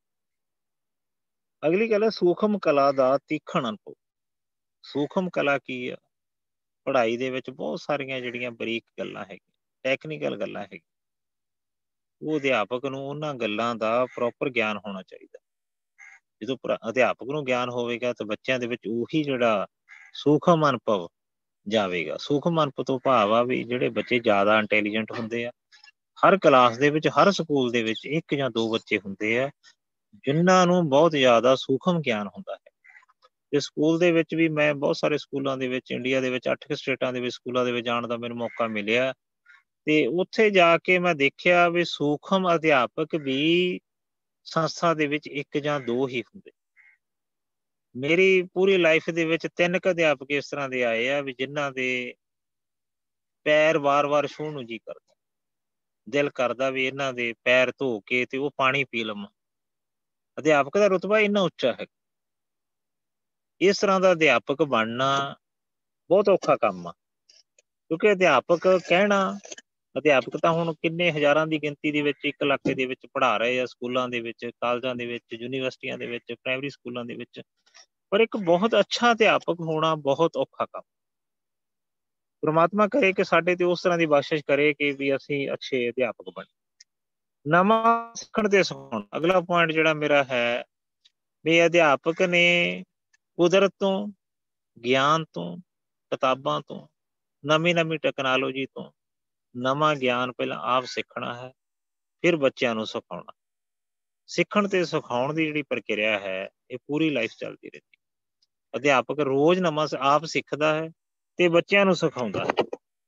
ਅਗਲੀ ਗੱਲ ਹੈ ਸੂਖਮ ਕਲਾ ਦਾ ਤੀਖਣ ਅਨੁਭਵ। ਸੂਖਮ ਕਲਾ ਕੀ ਆ? ਪੜ੍ਹਾਈ ਦੇ ਵਿੱਚ ਬਹੁਤ ਸਾਰੀਆਂ ਜਿਹੜੀਆਂ ਬਰੀਕ ਗੱਲਾਂ ਹੈਗੀਆਂ, ਟੈਕਨੀਕਲ ਗੱਲਾਂ ਹੈਗੀਆਂ, ਉਹ ਅਧਿਆਪਕ ਨੂੰ ਉਹਨਾਂ ਗੱਲਾਂ ਦਾ ਪ੍ਰੋਪਰ ਗਿਆਨ ਹੋਣਾ ਚਾਹੀਦਾ। ਜਦੋਂ ਅਧਿਆਪਕ ਨੂੰ ਗਿਆਨ ਹੋਵੇਗਾ ਤਾਂ ਬੱਚਿਆਂ ਦੇ ਵਿੱਚ ਉਹੀ ਜਿਹੜਾ ਸੂਖਮ ਅਨੁਭਵ ਜਾਵੇਗਾ। ਸੂਖਮ ਅਨੁਭਵ ਤੋਂ ਭਾਵ ਆ ਵੀ ਜਿਹੜੇ ਬੱਚੇ ਜ਼ਿਆਦਾ ਇੰਟੈਲੀਜੈਂਟ ਹੁੰਦੇ ਆ, ਹਰ ਕਲਾਸ ਦੇ ਵਿੱਚ, ਹਰ ਸਕੂਲ ਦੇ ਵਿੱਚ ਇੱਕ ਜਾਂ ਦੋ ਬੱਚੇ ਹੁੰਦੇ ਆ ਜਿਨ੍ਹਾਂ ਨੂੰ ਬਹੁਤ ਜ਼ਿਆਦਾ ਸੂਖਮ ਗਿਆਨ ਹੁੰਦਾ ਹੈ। ਤੇ ਸਕੂਲ ਦੇ ਵਿੱਚ ਵੀ ਮੈਂ ਬਹੁਤ ਸਾਰੇ ਸਕੂਲਾਂ ਦੇ ਵਿੱਚ, ਇੰਡੀਆ ਦੇ ਵਿੱਚ ਅੱਠ ਕੁ ਸਟੇਟਾਂ ਦੇ ਵਿੱਚ ਸਕੂਲਾਂ ਦੇ ਵਿੱਚ ਜਾਣ ਦਾ ਮੈਨੂੰ ਮੌਕਾ ਮਿਲਿਆ, ਤੇ ਉੱਥੇ ਜਾ ਕੇ ਮੈਂ ਦੇਖਿਆ ਵੀ ਸੂਖਮ ਅਧਿਆਪਕ ਵੀ ਸੰਸਥਾ ਦੇ ਵਿੱਚ ਇੱਕ ਜਾਂ ਦੋ ਹੀ ਹੁੰਦੇ। ਮੇਰੀ ਪੂਰੀ ਲਾਈਫ ਦੇ ਵਿੱਚ ਤਿੰਨ ਕੁ ਅਧਿਆਪਕ ਇਸ ਤਰ੍ਹਾਂ ਦੇ ਆਏ ਆ ਵੀ ਜਿਨ੍ਹਾਂ ਦੇ ਪੈਰ ਵਾਰ-ਵਾਰ ਛੂਹਣ ਨੂੰ ਜੀ ਕਰਦਾ, ਦਿਲ ਕਰਦਾ ਵੀ ਇਹਨਾਂ ਦੇ ਪੈਰ ਧੋ ਕੇ ਤੇ ਉਹ ਪਾਣੀ ਪੀ ਲਵਾਂ। ਅਧਿਆਪਕ ਦਾ ਰੁਤਬਾ ਇੰਨਾ ਉੱਚਾ ਹੈ। ਇਸ ਤਰ੍ਹਾਂ ਦਾ ਅਧਿਆਪਕ ਬਣਨਾ ਬਹੁਤ ਔਖਾ ਕੰਮ ਆ, ਕਿਉਂਕਿ ਅਧਿਆਪਕ ਕਹਿਣਾ, ਅਧਿਆਪਕ ਤਾਂ ਹੁਣ ਕਿੰਨੇ ਹਜ਼ਾਰਾਂ ਦੀ ਗਿਣਤੀ ਦੇ ਵਿੱਚ ਇੱਕ ਇਲਾਕੇ ਦੇ ਵਿੱਚ ਪੜ੍ਹਾ ਰਹੇ ਆ, ਸਕੂਲਾਂ ਦੇ ਵਿੱਚ, ਕਾਲਜਾਂ ਦੇ ਵਿੱਚ, ਯੂਨੀਵਰਸਿਟੀਆਂ ਦੇ ਵਿੱਚ, ਪ੍ਰਾਇਮਰੀ ਸਕੂਲਾਂ ਦੇ ਵਿੱਚ। ਪਰ ਇੱਕ ਬਹੁਤ ਅੱਛਾ ਅਧਿਆਪਕ ਹੋਣਾ ਬਹੁਤ ਔਖਾ ਕੰਮ। ਪ੍ਰਮਾਤਮਾ ਕਰੇ ਕਿ ਸਾਡੇ ਤੇ ਉਸ ਤਰ੍ਹਾਂ ਦੀ ਬਖਸ਼ਿਸ਼ ਕਰੇ ਕਿ ਵੀ ਅਸੀਂ ਅੱਛੇ ਅਧਿਆਪਕ ਬਣੇ। ਨਵਾਂ ਸਿੱਖਣ ਤੇ ਸਿਖਾਉਣ, ਅਗਲਾ ਪੁਆਇੰਟ ਜਿਹੜਾ ਮੇਰਾ ਹੈ ਵੀ ਅਧਿਆਪਕ ਨੇ ਕੁਦਰਤ ਤੋਂ, ਗਿਆਨ ਤੋਂ, ਕਿਤਾਬਾਂ ਤੋਂ, ਨਵੀਂ ਨਵੀਂ ਟੈਕਨੋਲੋਜੀ ਤੋਂ ਨਵਾਂ ਗਿਆਨ ਪਹਿਲਾਂ ਆਪ ਸਿੱਖਣਾ ਹੈ, ਫਿਰ ਬੱਚਿਆਂ ਨੂੰ ਸਿਖਾਉਣਾ। ਸਿੱਖਣ ਤੇ ਸਿਖਾਉਣ ਦੀ ਜਿਹੜੀ ਪ੍ਰਕਿਰਿਆ ਹੈ ਇਹ ਪੂਰੀ ਲਾਈਫ ਚੱਲਦੀ ਰਹਿੰਦੀ। ਅਧਿਆਪਕ ਰੋਜ਼ ਨਵਾਂ ਆਪ ਸਿੱਖਦਾ ਹੈ ਤੇ ਬੱਚਿਆਂ ਨੂੰ ਸਿਖਾਉਂਦਾ ਹੈ।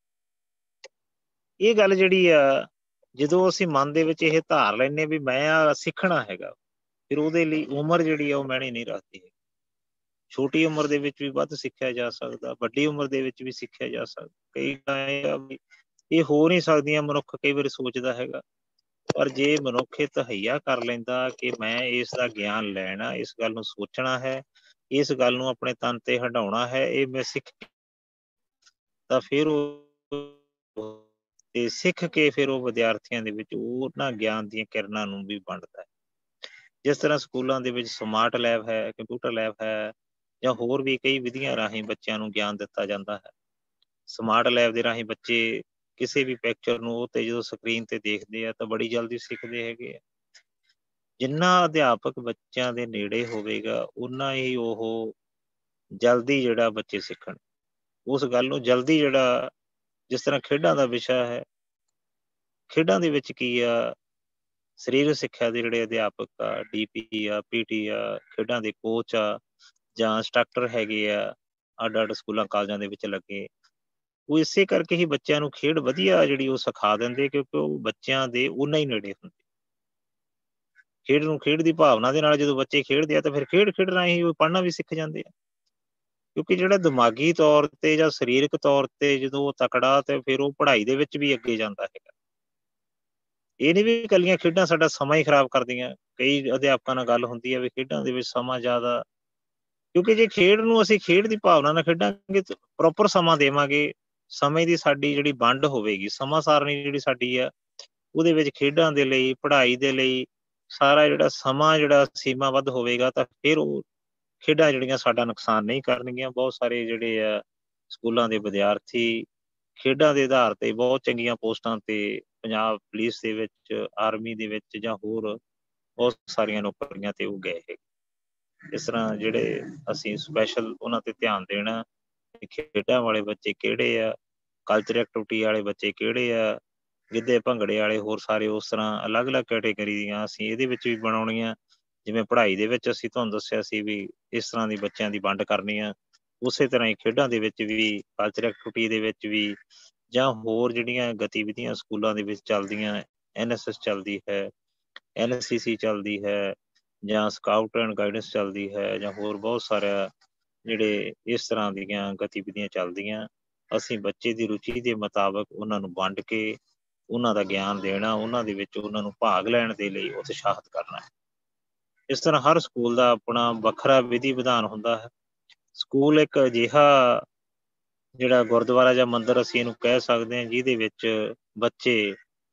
ਇਹ ਗੱਲ ਜਿਹੜੀ ਆ ਜਦੋਂ ਅਸੀਂ ਮਨ ਦੇ ਵਿੱਚ ਇਹ ਧਾਰ ਲੈਂਦੇ ਵੀ ਮੈਂ ਆ ਸਿੱਖਣਾ ਹੈਗਾ, ਫਿਰ ਉਹਦੇ ਲਈ ਉਮਰ ਜਿਹੜੀ ਆ ਉਹ ਮਾਇਨੇ ਨਹੀਂ ਰੱਖਦੀ ਹੈ। ਛੋਟੀ ਉਮਰ ਦੇ ਵਿੱਚ ਵੀ ਵੱਧ ਸਿੱਖਿਆ ਜਾ ਸਕਦਾ, ਵੱਡੀ ਉਮਰ ਦੇ ਵਿੱਚ ਵੀ ਸਿੱਖਿਆ ਜਾ ਸਕਦਾ। ਕਈ ਇਹ ਹੋ ਨਹੀਂ ਸਕਦੀਆਂ, ਮਨੁੱਖ ਕਈ ਵਾਰੀ ਸੋਚਦਾ ਹੈਗਾ, ਪਰ ਜੇ ਮਨੁੱਖ ਇਹ ਤਹਈਆ ਕਰ ਲੈਂਦਾ ਕਿ ਮੈਂ ਇਸ ਦਾ ਗਿਆਨ ਲੈਣਾ, ਇਸ ਗੱਲ ਨੂੰ ਸੋਚਣਾ ਹੈ, ਇਸ ਗੱਲ ਨੂੰ ਆਪਣੇ ਤਨ ਤੇ ਹੰਢਾਉਣਾ ਹੈ, ਇਹ ਮੈਂ ਸਿੱਖ ਤਾਂ ਫਿਰ ਉਹ ਤੇ ਸਿੱਖ ਕੇ ਫਿਰ ਉਹ ਵਿਦਿਆਰਥੀਆਂ ਦੇ ਵਿੱਚ ਉਹਨਾਂ ਗਿਆਨ ਦੀਆਂ ਕਿਰਨਾਂ ਨੂੰ ਵੀ ਵੰਡਦਾ ਹੈ। ਜਿਸ ਤਰ੍ਹਾਂ ਸਕੂਲਾਂ ਦੇ ਵਿੱਚ ਸਮਾਰਟ ਲੈਬ ਹੈ, ਕੰਪਿਊਟਰ ਲੈਬ ਹੈ, ਜਾਂ ਹੋਰ ਵੀ ਕਈ ਵਿਧੀਆਂ ਰਾਹੀਂ ਬੱਚਿਆਂ ਨੂੰ ਗਿਆਨ ਦਿੱਤਾ ਜਾਂਦਾ ਹੈ। ਸਮਾਰਟ ਲੈਬ ਦੇ ਰਾਹੀਂ ਬੱਚੇ ਕਿਸੇ ਵੀ ਪਿਕਚਰ ਨੂੰ ਉਹ ਤੇ ਜਦੋਂ ਸਕਰੀਨ ਤੇ ਦੇਖਦੇ ਆ ਤਾਂ ਬੜੀ ਜਲਦੀ ਸਿੱਖਦੇ ਹੈਗੇ ਆ। ਜਿੰਨਾ ਅਧਿਆਪਕ ਬੱਚਿਆਂ ਦੇ ਨੇੜੇ ਹੋਵੇਗਾ, ਓਨਾ ਹੀ ਉਹ ਜਲਦੀ ਜਿਹੜਾ ਬੱਚੇ ਸਿੱਖਣ ਉਸ ਗੱਲ ਨੂੰ ਜਲਦੀ। ਜਿਹੜਾ ਜਿਸ ਤਰ੍ਹਾਂ ਖੇਡਾਂ ਦਾ ਵਿਸ਼ਾ ਹੈ, ਖੇਡਾਂ ਦੇ ਵਿੱਚ ਕੀ ਆ, ਸਰੀਰਕ ਸਿੱਖਿਆ ਦੇ ਜਿਹੜੇ ਅਧਿਆਪਕ ਆ, ਡੀ ਪੀ ਆ, ਪੀ ਟੀ ਆ, ਖੇਡਾਂ ਦੇ ਕੋਚ ਆ ਜਾਂ ਇੰਸਟਰਕਟਰ ਹੈਗੇ ਆ, ਅੱਡ ਅੱਡ ਸਕੂਲਾਂ ਕਾਲਜਾਂ ਦੇ ਵਿੱਚ ਲੱਗੇ, ਉਹ ਇਸੇ ਕਰਕੇ ਹੀ ਬੱਚਿਆਂ ਨੂੰ ਖੇਡ ਵਧੀਆ ਜਿਹੜੀ ਉਹ ਸਿਖਾ ਦਿੰਦੇ, ਕਿਉਂਕਿ ਉਹ ਬੱਚਿਆਂ ਦੇ ਓਨਾ ਹੀ ਨੇੜੇ ਹੁੰਦੇ। ਖੇਡ ਨੂੰ ਖੇਡ ਦੀ ਭਾਵਨਾ ਦੇ ਨਾਲ ਜਦੋਂ ਬੱਚੇ ਖੇਡਦੇ ਆ ਤਾਂ ਫਿਰ ਖੇਡ ਖੇਡ ਰਾਹੀਂ ਉਹ ਪੜ੍ਹਨਾ ਵੀ ਸਿੱਖ ਜਾਂਦੇ ਆ, ਕਿਉਂਕਿ ਜਿਹੜਾ ਦਿਮਾਗੀ ਤੌਰ ਤੇ ਜਾਂ ਸਰੀਰਕ ਤੌਰ ਤੇ ਜਦੋਂ ਉਹ ਤਕੜਾ ਤੇ ਫਿਰ ਉਹ ਪੜ੍ਹਾਈ ਦੇ ਵਿੱਚ ਵੀ ਅੱਗੇ ਜਾਂਦਾ ਹੈਗਾ। ਇਹ ਨਹੀਂ ਵੀ ਇਕੱਲੀਆਂ ਖੇਡਾਂ ਸਾਡਾ ਸਮਾਂ ਹੀ ਖਰਾਬ ਕਰਦੀਆਂ। ਕਈ ਅਧਿਆਪਕਾਂ ਨਾਲ ਗੱਲ ਹੁੰਦੀ ਹੈ ਵੀ ਖੇਡਾਂ ਦੇ ਵਿੱਚ ਸਮਾਂ ਜ਼ਿਆਦਾ, ਕਿਉਂਕਿ ਜੇ ਖੇਡ ਨੂੰ ਅਸੀਂ ਖੇਡ ਦੀ ਭਾਵਨਾ ਨਾਲ ਖੇਡਾਂਗੇ, ਪ੍ਰੋਪਰ ਸਮਾਂ ਦੇਵਾਂਗੇ, ਸਮੇਂ ਦੀ ਸਾਡੀ ਜਿਹੜੀ ਵੰਡ ਹੋਵੇਗੀ, ਸਮਾਂ ਸਾਰਣੀ ਜਿਹੜੀ ਸਾਡੀ ਆ ਉਹਦੇ ਵਿੱਚ ਖੇਡਾਂ ਦੇ ਲਈ, ਪੜ੍ਹਾਈ ਦੇ ਲਈ ਸਾਰਾ ਜਿਹੜਾ ਸਮਾਂ ਜਿਹੜਾ ਸੀਮਾਬੱਧ ਹੋਵੇਗਾ, ਤਾਂ ਫਿਰ ਉਹ ਖੇਡਾਂ ਜਿਹੜੀਆਂ ਸਾਡਾ ਨੁਕਸਾਨ ਨਹੀਂ ਕਰਨਗੀਆਂ। ਬਹੁਤ ਸਾਰੇ ਜਿਹੜੇ ਆ ਸਕੂਲਾਂ ਦੇ ਵਿਦਿਆਰਥੀ ਖੇਡਾਂ ਦੇ ਆਧਾਰ ਤੇ ਬਹੁਤ ਚੰਗੀਆਂ ਪੋਸਟਾਂ ਤੇ ਪੰਜਾਬ ਪੁਲਿਸ ਦੇ ਵਿੱਚ, ਆਰਮੀ ਦੇ ਵਿੱਚ ਜਾਂ ਹੋਰ ਬਹੁਤ ਸਾਰੀਆਂ ਨੌਕਰੀਆਂ ਤੇ ਉਹ ਗਏ ਹੈਗੇ। ਇਸ ਤਰ੍ਹਾਂ ਜਿਹੜੇ ਅਸੀਂ ਸਪੈਸ਼ਲ ਉਹਨਾਂ ਤੇ ਧਿਆਨ ਦੇਣਾ, ਖੇਡਾਂ ਵਾਲੇ ਬੱਚੇ ਕਿਹੜੇ ਆ, ਕਲਚਰ ਐਕਟੀਵਿਟੀ ਵਾਲੇ ਬੱਚੇ ਕਿਹੜੇ ਆ, ਗਿੱਧੇ ਭੰਗੜੇ ਵਾਲੇ, ਹੋਰ ਸਾਰੇ ਉਸ ਤਰ੍ਹਾਂ ਅਲੱਗ-ਅਲੱਗ ਕੈਟੇਗਰੀ ਦੀਆਂ ਅਸੀਂ ਇਹਦੇ ਵਿੱਚ ਵੀ ਬਣਾਉਣੀਆਂ। ਜਿਵੇਂ ਪੜ੍ਹਾਈ ਦੇ ਵਿੱਚ ਅਸੀਂ ਤੁਹਾਨੂੰ ਦੱਸਿਆ ਸੀ ਵੀ ਇਸ ਤਰ੍ਹਾਂ ਦੀ ਬੱਚਿਆਂ ਦੀ ਵੰਡ ਕਰਨੀ ਆ, ਉਸੇ ਤਰ੍ਹਾਂ ਹੀ ਖੇਡਾਂ ਦੇ ਵਿੱਚ ਵੀ, ਕਲਚਰ ਐਕਟੀਵਿਟੀ ਦੇ ਵਿੱਚ ਵੀ, ਜਾਂ ਹੋਰ ਜਿਹੜੀਆਂ ਗਤੀਵਿਧੀਆਂ ਸਕੂਲਾਂ ਦੇ ਵਿੱਚ ਚੱਲਦੀਆਂ, ਐਨ ਐਸ ਐਸ ਚੱਲਦੀ ਹੈ, ਐਨ ਸੀ ਸੀ ਚੱਲਦੀ ਹੈ, ਜਾਂ ਸਕਾਊਟ ਐਂਡ ਗਾਈਡੈਂਸ ਚੱਲਦੀ ਹੈ, ਜਾਂ ਹੋਰ ਬਹੁਤ ਸਾਰਾ ਜਿਹੜੇ ਇਸ ਤਰ੍ਹਾਂ ਦੀਆਂ ਗਤੀਵਿਧੀਆਂ ਚੱਲਦੀਆਂ, ਅਸੀਂ ਬੱਚੇ ਦੀ ਰੁਚੀ ਦੇ ਮੁਤਾਬਕ ਉਹਨਾਂ ਨੂੰ ਵੰਡ ਕੇ ਉਹਨਾਂ ਦਾ ਗਿਆਨ ਦੇਣਾ, ਉਹਨਾਂ ਦੇ ਵਿੱਚ ਉਹਨਾਂ ਨੂੰ ਭਾਗ ਲੈਣ ਦੇ ਲਈ ਉਤਸ਼ਾਹਿਤ ਕਰਨਾ ਹੈ। ਇਸ ਤਰ੍ਹਾਂ ਹਰ ਸਕੂਲ ਦਾ ਆਪਣਾ ਵੱਖਰਾ ਵਿਧੀ ਵਿਧਾਨ ਹੁੰਦਾ ਹੈ। ਸਕੂਲ ਇੱਕ ਅਜਿਹਾ ਜਿਹੜਾ ਗੁਰਦੁਆਰਾ ਜਾਂ ਮੰਦਿਰ ਅਸੀਂ ਇਹਨੂੰ ਕਹਿ ਸਕਦੇ ਹਾਂ, ਜਿਹਦੇ ਵਿੱਚ ਬੱਚੇ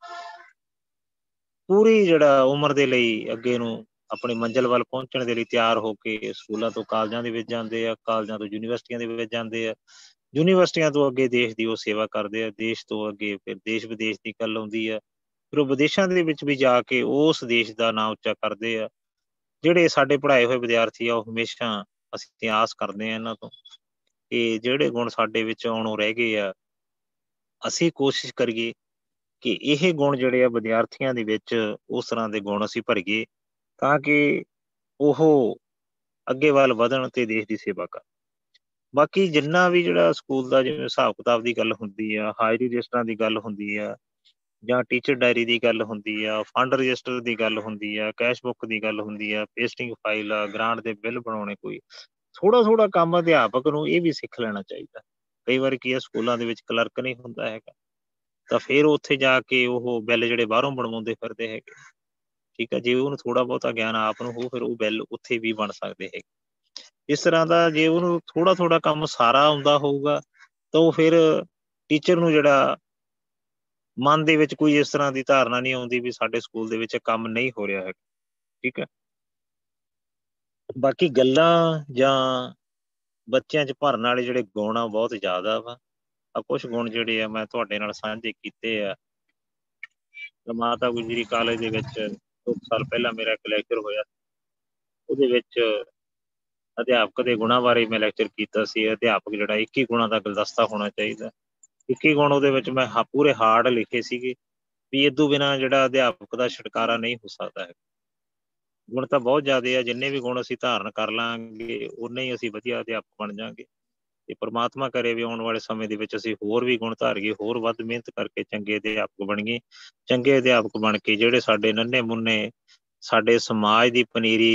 ਪੂਰੀ ਜਿਹੜਾ ਉਮਰ ਦੇ ਲਈ ਅੱਗੇ ਨੂੰ ਆਪਣੀ ਮੰਜ਼ਿਲ ਵੱਲ ਪਹੁੰਚਣ ਦੇ ਲਈ ਤਿਆਰ ਹੋ ਕੇ ਸਕੂਲਾਂ ਤੋਂ ਕਾਲਜਾਂ ਦੇ ਵਿੱਚ ਜਾਂਦੇ ਆ, ਕਾਲਜਾਂ ਤੋਂ ਯੂਨੀਵਰਸਿਟੀਆਂ ਦੇ ਵਿੱਚ ਜਾਂਦੇ ਆ, ਯੂਨੀਵਰਸਿਟੀਆਂ ਤੋਂ ਅੱਗੇ ਦੇਸ਼ ਦੀ ਉਹ ਸੇਵਾ ਕਰਦੇ ਆ, ਦੇਸ਼ ਤੋਂ ਅੱਗੇ ਫਿਰ ਦੇਸ਼ ਵਿਦੇਸ਼ ਦੀ ਗੱਲ ਆਉਂਦੀ ਆ, ਫਿਰ ਉਹ ਵਿਦੇਸ਼ਾਂ ਦੇ ਵਿੱਚ ਵੀ ਜਾ ਕੇ ਉਸ ਦੇਸ਼ ਦਾ ਨਾਂ ਉੱਚਾ ਕਰਦੇ ਆ। ਜਿਹੜੇ ਸਾਡੇ ਪੜ੍ਹਾਏ ਹੋਏ ਵਿਦਿਆਰਥੀ ਆ, ਉਹ ਹਮੇਸ਼ਾ ਅਸੀਂ ਆਸ ਕਰਦੇ ਹਾਂ ਇਹਨਾਂ ਤੋਂ ਕਿ ਜਿਹੜੇ ਗੁਣ ਸਾਡੇ ਵਿੱਚ ਆਉਣੋਂ ਰਹਿ ਗਏ ਆ, ਅਸੀਂ ਕੋਸ਼ਿਸ਼ ਕਰੀਏ ਕਿ ਇਹ ਗੁਣ ਜਿਹੜੇ ਆ ਵਿਦਿਆਰਥੀਆਂ ਦੇ ਵਿੱਚ ਉਸ ਤਰ੍ਹਾਂ ਦੇ ਗੁਣ ਅਸੀਂ ਭਰੀਏ, ਤਾਂ ਕਿ ਉਹ ਅੱਗੇ ਵੱਲ ਵਧਣ ਤੇ ਦੇਸ਼ ਦੀ ਸੇਵਾ ਕਰਨ। ਬਾਕੀ ਜਿੰਨਾ ਵੀ ਜਿਹੜਾ ਸਕੂਲ ਦਾ ਜਿਵੇਂ ਹਿਸਾਬ ਕਿਤਾਬ ਦੀ ਗੱਲ ਹੁੰਦੀ ਆ, ਹਾਜ਼ਰੀ ਰਜਿਸਟਰਾਂ ਦੀ ਗੱਲ ਹੁੰਦੀ ਆ, ਜਾਂ ਟੀਚਰ ਡਾਇਰੀ ਦੀ ਗੱਲ ਹੁੰਦੀ ਆ, ਫੰਡ ਰਜਿਸਟਰ ਦੀ ਗੱਲ ਹੁੰਦੀ ਆ, ਕੈਸ਼ ਬੁੱਕ ਦੀ ਗੱਲ ਹੁੰਦੀ ਆ, ਪੇਸਟਿੰਗ ਫਾਈਲ ਆ, ਗ੍ਰਾਂਟ ਦੇ ਬਿੱਲ ਬਣਾਉਣੇ, ਕੋਈ ਥੋੜਾ ਥੋੜਾ ਕੰਮ ਅਧਿਆਪਕ ਨੂੰ ਇਹ ਵੀ ਸਿੱਖ ਲੈਣਾ ਚਾਹੀਦਾ। ਕਈ ਵਾਰ ਕੀ ਆ, ਸਕੂਲਾਂ ਦੇ ਵਿੱਚ ਕਲਰਕ ਨਹੀਂ ਹੁੰਦਾ ਹੈਗਾ, ਤਾਂ ਫਿਰ ਉੱਥੇ ਜਾ ਕੇ ਉਹ ਬਿੱਲ ਜਿਹੜੇ ਬਾਹਰੋਂ ਬਣਵਾਉਂਦੇ ਫਿਰਦੇ ਹੈਗੇ, ਠੀਕ ਆ, ਜੇ ਉਹਨੂੰ ਥੋੜਾ ਬਹੁਤਾ ਗਿਆਨ ਆਪ ਨੂੰ ਹੋ, ਫਿਰ ਉਹ ਬਿੱਲ ਉੱਥੇ ਵੀ ਬਣ ਸਕਦੇ ਹੈਗੇ। ਇਸ ਤਰ੍ਹਾਂ ਦਾ ਜੇ ਉਹਨੂੰ ਥੋੜਾ ਥੋੜਾ ਕੰਮ ਸਾਰਾ ਆਉਂਦਾ ਹੋਊਗਾ, ਤਾਂ ਉਹ ਫਿਰ ਟੀਚਰ ਨੂੰ ਜਿਹੜਾ ਮਨ ਦੇ ਵਿੱਚ ਕੋਈ ਇਸ ਤਰ੍ਹਾਂ ਦੀ ਧਾਰਨਾ ਨਹੀਂ ਆਉਂਦੀ ਵੀ ਸਾਡੇ ਸਕੂਲ ਦੇ ਵਿੱਚ ਕੰਮ ਨਹੀਂ ਹੋ ਰਿਹਾ ਹੈਗਾ, ਠੀਕ ਹੈ। ਬਾਕੀ ਗੱਲਾਂ ਜਾਂ ਬੱਚਿਆਂ 'ਚ ਭਰਨ ਵਾਲੇ ਜਿਹੜੇ ਗੁਣ ਆ ਬਹੁਤ ਜ਼ਿਆਦਾ ਵਾ। ਆ ਕੁਛ ਗੁਣ ਜਿਹੜੇ ਆ ਮੈਂ ਤੁਹਾਡੇ ਨਾਲ ਸਾਂਝੇ ਕੀਤੇ ਆ। ਮਾਤਾ ਗੁਜਰੀ ਕਾਲਜ ਦੇ ਵਿੱਚ ਦੋ ਸਾਲ ਪਹਿਲਾਂ ਮੇਰਾ ਇੱਕ ਲੈਕਚਰ ਹੋਇਆ, ਉਹਦੇ ਵਿੱਚ ਅਧਿਆਪਕ ਦੇ ਗੁਣਾਂ ਬਾਰੇ ਮੈਂ ਲੈਕਚਰ ਕੀਤਾ ਸੀ। ਅਧਿਆਪਕ ਜਿਹੜਾ ਇੱਕੀ ਗੁਣਾਂ ਦਾ ਗੁਲਦਸਤਾ ਹੋਣਾ ਚਾਹੀਦਾ। ਇੱਕੀ ਗੁਣ ਉਹਦੇ ਵਿੱਚ ਮੈਂ ਹਾ ਪੂਰੇ ਹਾਰਡ ਲਿਖੇ ਸੀਗੇ ਵੀ ਇਦੋਂ ਬਿਨਾਂ ਜਿਹੜਾ ਅਧਿਆਪਕ ਦਾ ਛੁਟਕਾਰਾ ਨਹੀਂ ਹੋ ਸਕਦਾ ਹੈ। ਗੁਣ ਤਾਂ ਬਹੁਤ ਜ਼ਿਆਦਾ ਆ, ਜਿੰਨੇ ਵੀ ਗੁਣ ਅਸੀਂ ਧਾਰਨ ਕਰ ਲਾਂਗੇ ਉਨੇ ਹੀ ਅਸੀਂ ਵਧੀਆ ਅਧਿਆਪਕ ਬਣ ਜਾਵਾਂਗੇ। ਤੇ ਪਰਮਾਤਮਾ ਕਰੇ ਵੀ ਆਉਣ ਵਾਲੇ ਸਮੇਂ ਦੇ ਵਿੱਚ ਅਸੀਂ ਹੋਰ ਵੀ ਗੁਣ ਧਾਰੀਏ, ਹੋਰ ਵੱਧ ਮਿਹਨਤ ਕਰਕੇ ਚੰਗੇ ਅਧਿਆਪਕ ਬਣੀਏ। ਚੰਗੇ ਅਧਿਆਪਕ ਬਣ ਕੇ ਜਿਹੜੇ ਸਾਡੇ ਨੰਨੇ ਮੁੰਨੇ ਸਾਡੇ ਸਮਾਜ ਦੀ ਪਨੀਰੀ ਆ,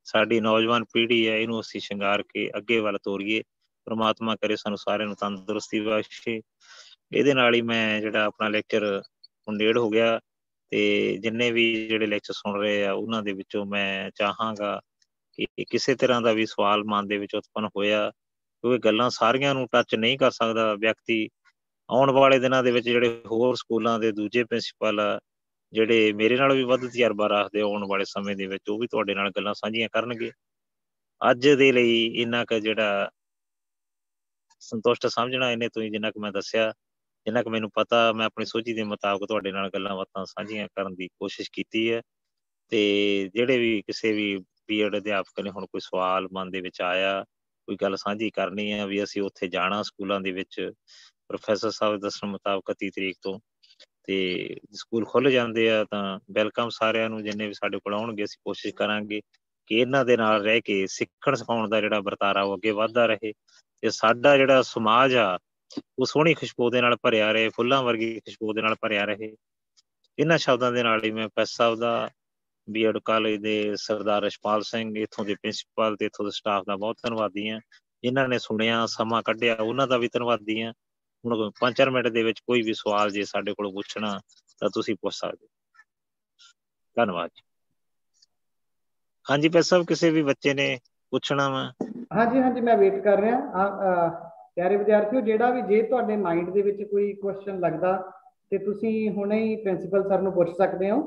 ਸਾਡੀ ਨੌਜਵਾਨ ਪੀੜ੍ਹੀ ਹੈ ਇਹਨੂੰ ਅਸੀਂ ਸ਼ਿੰਗਾਰ ਕੇ ਅੱਗੇ ਵੱਲ ਤੋਰੀਏ। ਪ੍ਰਮਾਤਮਾ ਕਰੇ ਸਾਨੂੰ ਸਾਰਿਆਂ ਨੂੰ ਤੰਦਰੁਸਤੀ ਬਖਸ਼ੇ। ਇਹਦੇ ਨਾਲ ਹੀ ਮੈਂ ਜਿਹੜਾ ਆਪਣਾ ਲੈਕਚਰ ਹੁਣ ਡੇਢ ਹੋ ਗਿਆ, ਤੇ ਜਿੰਨੇ ਵੀ ਜਿਹੜੇ ਲੈਕਚਰ ਸੁਣ ਰਹੇ ਆ ਉਹਨਾਂ ਦੇ ਵਿੱਚੋਂ ਮੈਂ ਚਾਹਾਂਗਾ ਕਿ ਕਿਸੇ ਤਰ੍ਹਾਂ ਦਾ ਵੀ ਸਵਾਲ ਮਨ ਦੇ ਵਿੱਚ ਉਤਪੰਨ ਹੋਇਆ, ਕਿਉਂਕਿ ਗੱਲਾਂ ਸਾਰੀਆਂ ਨੂੰ ਟੱਚ ਨਹੀਂ ਕਰ ਸਕਦਾ ਵਿਅਕਤੀ। ਆਉਣ ਵਾਲੇ ਦਿਨਾਂ ਦੇ ਵਿੱਚ ਜਿਹੜੇ ਹੋਰ ਸਕੂਲਾਂ ਦੇ ਦੂਜੇ ਪ੍ਰਿੰਸੀਪਲ ਆ, ਜਿਹੜੇ ਮੇਰੇ ਨਾਲ ਵੀ ਵੱਧ ਤਜਰਬਾ ਰੱਖਦੇ ਆਉਣ ਵਾਲੇ ਸਮੇਂ ਦੇ ਵਿੱਚ, ਉਹ ਵੀ ਤੁਹਾਡੇ ਨਾਲ ਗੱਲਾਂ ਸਾਂਝੀਆਂ ਕਰਨਗੇ। ਅੱਜ ਦੇ ਲਈ ਇੰਨਾ ਕੁ ਜਿਹੜਾ ਸੰਤੁਸ਼ਟ ਸਮਝਣਾ ਇਹਨੇ ਤੋਂ ਹੀ, ਜਿੰਨਾ ਕੁ ਮੈਂ ਦੱਸਿਆ, ਜਿੰਨਾ ਕੁ ਮੈਨੂੰ ਪਤਾ, ਮੈਂ ਆਪਣੀ ਸੋਝੀ ਦੇ ਮੁਤਾਬਕ ਤੁਹਾਡੇ ਨਾਲ ਗੱਲਾਂ ਬਾਤਾਂ ਸਾਂਝੀਆਂ ਕਰਨ ਦੀ ਕੋਸ਼ਿਸ਼ ਕੀਤੀ ਹੈ। ਤੇ ਜਿਹੜੇ ਵੀ ਕਿਸੇ ਵੀ ਬੀਐਡ ਅਧਿਆਪਕ ਨੇ ਹੁਣ ਕੋਈ ਸਵਾਲ ਮਨ ਦੇ ਵਿੱਚ ਆਇਆ, ਕੋਈ ਗੱਲ ਸਾਂਝੀ ਕਰਨੀ ਆ ਵੀ ਅਸੀਂ ਉੱਥੇ ਜਾਣਾ ਸਕੂਲਾਂ ਦੇ ਵਿੱਚ, ਪ੍ਰੋਫੈਸਰ ਸਾਹਿਬ ਦੱਸਣ ਮੁਤਾਬਕ ਇਕੱਤੀ ਤਰੀਕ ਤੋਂ, ਤੇ ਸਕੂਲ ਖੁੱਲ ਜਾਂਦੇ ਆ ਤਾਂ ਵੈਲਕਮ ਸਾਰਿਆਂ ਨੂੰ। ਜਿੰਨੇ ਵੀ ਸਾਡੇ ਕੋਲ ਆਉਣਗੇ ਅਸੀਂ ਕੋਸ਼ਿਸ਼ ਕਰਾਂਗੇ ਕਿ ਇਹਨਾਂ ਦੇ ਨਾਲ ਰਹਿ ਕੇ ਸਿੱਖਣ ਸਿਖਾਉਣ ਦਾ ਜਿਹੜਾ ਵਰਤਾਰਾ ਉਹ ਅੱਗੇ ਵੱਧਦਾ ਰਹੇ, ਤੇ ਸਾਡਾ ਜਿਹੜਾ ਸਮਾਜ ਆ ਉਹ ਸੋਹਣੀ ਖੁਸ਼ਬੂ ਦੇ ਨਾਲ ਭਰਿਆ ਰਹੇ, ਫੁੱਲਾਂ ਵਰਗੀ ਖੁਸ਼ਬੂ ਦੇ ਨਾਲ ਭਰਿਆ ਰਹੇ। ਇਹਨਾਂ ਸ਼ਬਦਾਂ ਦੇ ਨਾਲ ਹੀ ਮੈਂ ਪ੍ਰੋਫੈਸਰ ਸਾਹਿਬ ਦਾ, ਬੀਐਡ ਕਾਲਜ ਦੇ ਸਰਦਾਰ ਰਛਪਾਲ ਸਿੰਘ, ਇੱਥੋਂ ਦੇ ਪ੍ਰਿੰਸੀਪਲ ਤੇ ਇੱਥੋਂ ਦੇ ਸਟਾਫ ਦਾ ਬਹੁਤ ਧੰਨਵਾਦੀ ਹਾਂ। ਜਿਨ੍ਹਾਂ ਨੇ ਸੁਣਿਆ, ਸਮਾਂ ਕੱਢਿਆ, ਉਹਨਾਂ ਦਾ ਵੀ ਧੰਨਵਾਦੀ ਹਾਂ। ਹੁਣ ਪੰਜ ਚਾਰ ਮਿੰਟ ਦੇ ਵਿੱਚ ਕੋਈ ਵੀ ਸਵਾਲ ਜੇ ਸਾਡੇ ਕੋਲੋਂ ਪੁੱਛਣਾ ਤਾਂ ਤੁਸੀਂ ਪੁੱਛ ਸਕਦੇ। ਧੰਨਵਾਦ ਜੀ। ਹਾਂਜੀ ਪ੍ਰੋਫੈਸਰ ਸਾਹਿਬ, ਕਿਸੇ ਵੀ ਬੱਚੇ ਨੇ ਪੁੱਛਣਾ ਵਾ? ਹਾਂਜੀ ਹਾਂਜੀ, ਮੈਂ ਵੇਟ ਕਰ ਰਿਹਾ। ਪਿਆਰੇ ਵਿਦਿਆਰਥੀਓ, ਜਿਹੜਾ ਵੀ ਜੇ ਤੁਹਾਡੇ ਮਾਈਂਡ ਦੇ ਵਿੱਚ ਕੋਈ ਕੁਐਸਚਨ ਲੱਗਦਾ ਤੇ ਤੁਸੀਂ ਹੁਣੇ ਹੀ ਪ੍ਰਿੰਸੀਪਲ ਸਰ ਨੂੰ ਪੁੱਛ ਸਕਦੇ ਹੋ।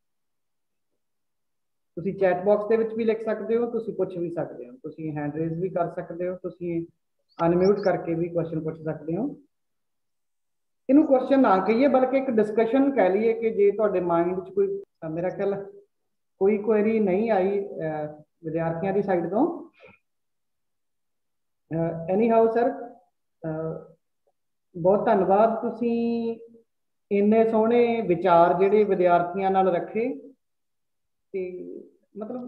ਤੁਸੀਂ ਚੈਟ ਬਾਕਸ ਦੇ ਵਿੱਚ ਵੀ ਲਿਖ ਸਕਦੇ ਹੋ, ਤੁਸੀਂ ਪੁੱਛ ਵੀ ਸਕਦੇ ਹੋ, ਤੁਸੀਂ ਹੈਂਡ ਰੇਜ਼ ਵੀ ਕਰ ਸਕਦੇ ਹੋ, ਤੁਸੀਂ ਅਨਮਿਊਟ ਕਰਕੇ ਵੀ ਕੁਐਸਚਨ ਪੁੱਛ ਸਕਦੇ ਹੋ। ਇਹਨੂੰ ਕੁਐਸਚਨ ਨਾ ਕਹੀਏ ਬਲਕਿ ਇੱਕ ਡਿਸਕਸ਼ਨ ਕਹਿ ਲਈਏ ਕਿ ਜੇ ਤੁਹਾਡੇ ਮਾਈਂਡ 'ਚ ਕੋਈ, ਮੇਰਾ ਖਿਆਲ ਕੋਈ ਕੁਐਰੀ ਨਹੀਂ ਆਈ ਵਿਦਿਆਰਥੀਆਂ ਦੀ ਸਾਈਡ ਤੋਂ। ਐਨੀ ਹਾਊ ਸਰ, ਬਹੁਤ ਧੰਨਵਾਦ, ਤੁਸੀਂ ਇੰਨੇ ਸੋਹਣੇ ਵਿਚਾਰ ਜਿਹੜੇ ਵਿਦਿਆਰਥੀਆਂ ਨਾਲ ਰੱਖੇ। ਤੇ ਮਤਲਬ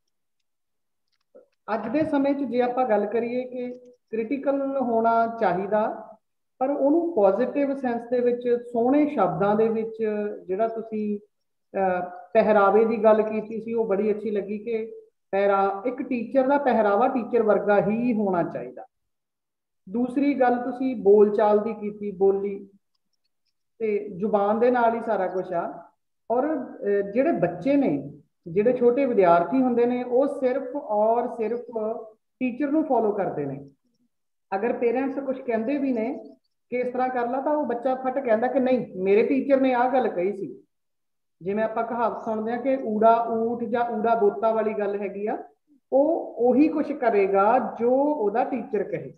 ਅੱਜ ਦੇ ਸਮੇਂ 'ਚ ਜੇ ਆਪਾਂ ਗੱਲ ਕਰੀਏ ਕਿ ਕ੍ਰਿਟੀਕਲ ਹੋਣਾ ਚਾਹੀਦਾ, ਪਰ ਉਹਨੂੰ ਪੋਜ਼ਿਟਿਵ ਸੈਂਸ ਦੇ ਵਿੱਚ ਸੋਹਣੇ ਸ਼ਬਦਾਂ ਦੇ ਵਿੱਚ, ਜਿਹੜਾ ਤੁਸੀਂ ਪਹਿਰਾਵੇ ਦੀ ਗੱਲ ਕੀਤੀ ਸੀ ਉਹ ਬੜੀ ਅੱਛੀ ਲੱਗੀ ਕਿ ਪਹਿਰਾ ਇੱਕ ਟੀਚਰ ਦਾ ਪਹਿਰਾਵਾ ਟੀਚਰ ਵਰਗਾ ਹੀ ਹੋਣਾ ਚਾਹੀਦਾ। ਦੂਸਰੀ ਗੱਲ ਤੁਸੀਂ ਬੋਲ ਚਾਲ ਦੀ ਕੀਤੀ, ਬੋਲੀ ਤੇ ਜ਼ੁਬਾਨ ਦੇ ਨਾਲ ਹੀ ਸਾਰਾ ਕੁਛ ਆ। ਔਰ ਜਿਹੜੇ ਬੱਚੇ ਨੇ, ਜਿਹੜੇ ਛੋਟੇ ਵਿਦਿਆਰਥੀ ਹੁੰਦੇ ਨੇ, ਉਹ ਸਿਰਫ ਔਰ ਸਿਰਫ ਟੀਚਰ ਨੂੰ ਫੋਲੋ ਕਰਦੇ ਨੇ। ਅਗਰ ਪੇਰੈਂਟਸ ਕੁਝ ਕਹਿੰਦੇ ਵੀ ਨੇ ਕਿ ਇਸ ਤਰ੍ਹਾਂ ਕਰ ਲਾ, ਤਾਂ ਉਹ ਬੱਚਾ ਫਟ ਕਹਿੰਦਾ ਕਿ ਨਹੀਂ, ਮੇਰੇ ਟੀਚਰ ਨੇ ਆਹ ਗੱਲ ਕਹੀ ਸੀ। ਜਿਵੇਂ ਆਪਾਂ ਕਹਾਵਤ ਸੁਣਦੇ ਹਾਂ ਕਿ ਊੜਾ ਊਠ ਜਾਂ ਊੜਾ ਬੋਤਾ ਵਾਲੀ ਗੱਲ ਹੈਗੀ ਆ, ਉਹ ਉਹੀ ਕੁਛ ਕਰੇਗਾ ਜੋ ਉਹਦਾ ਟੀਚਰ ਕਹੇਗਾ।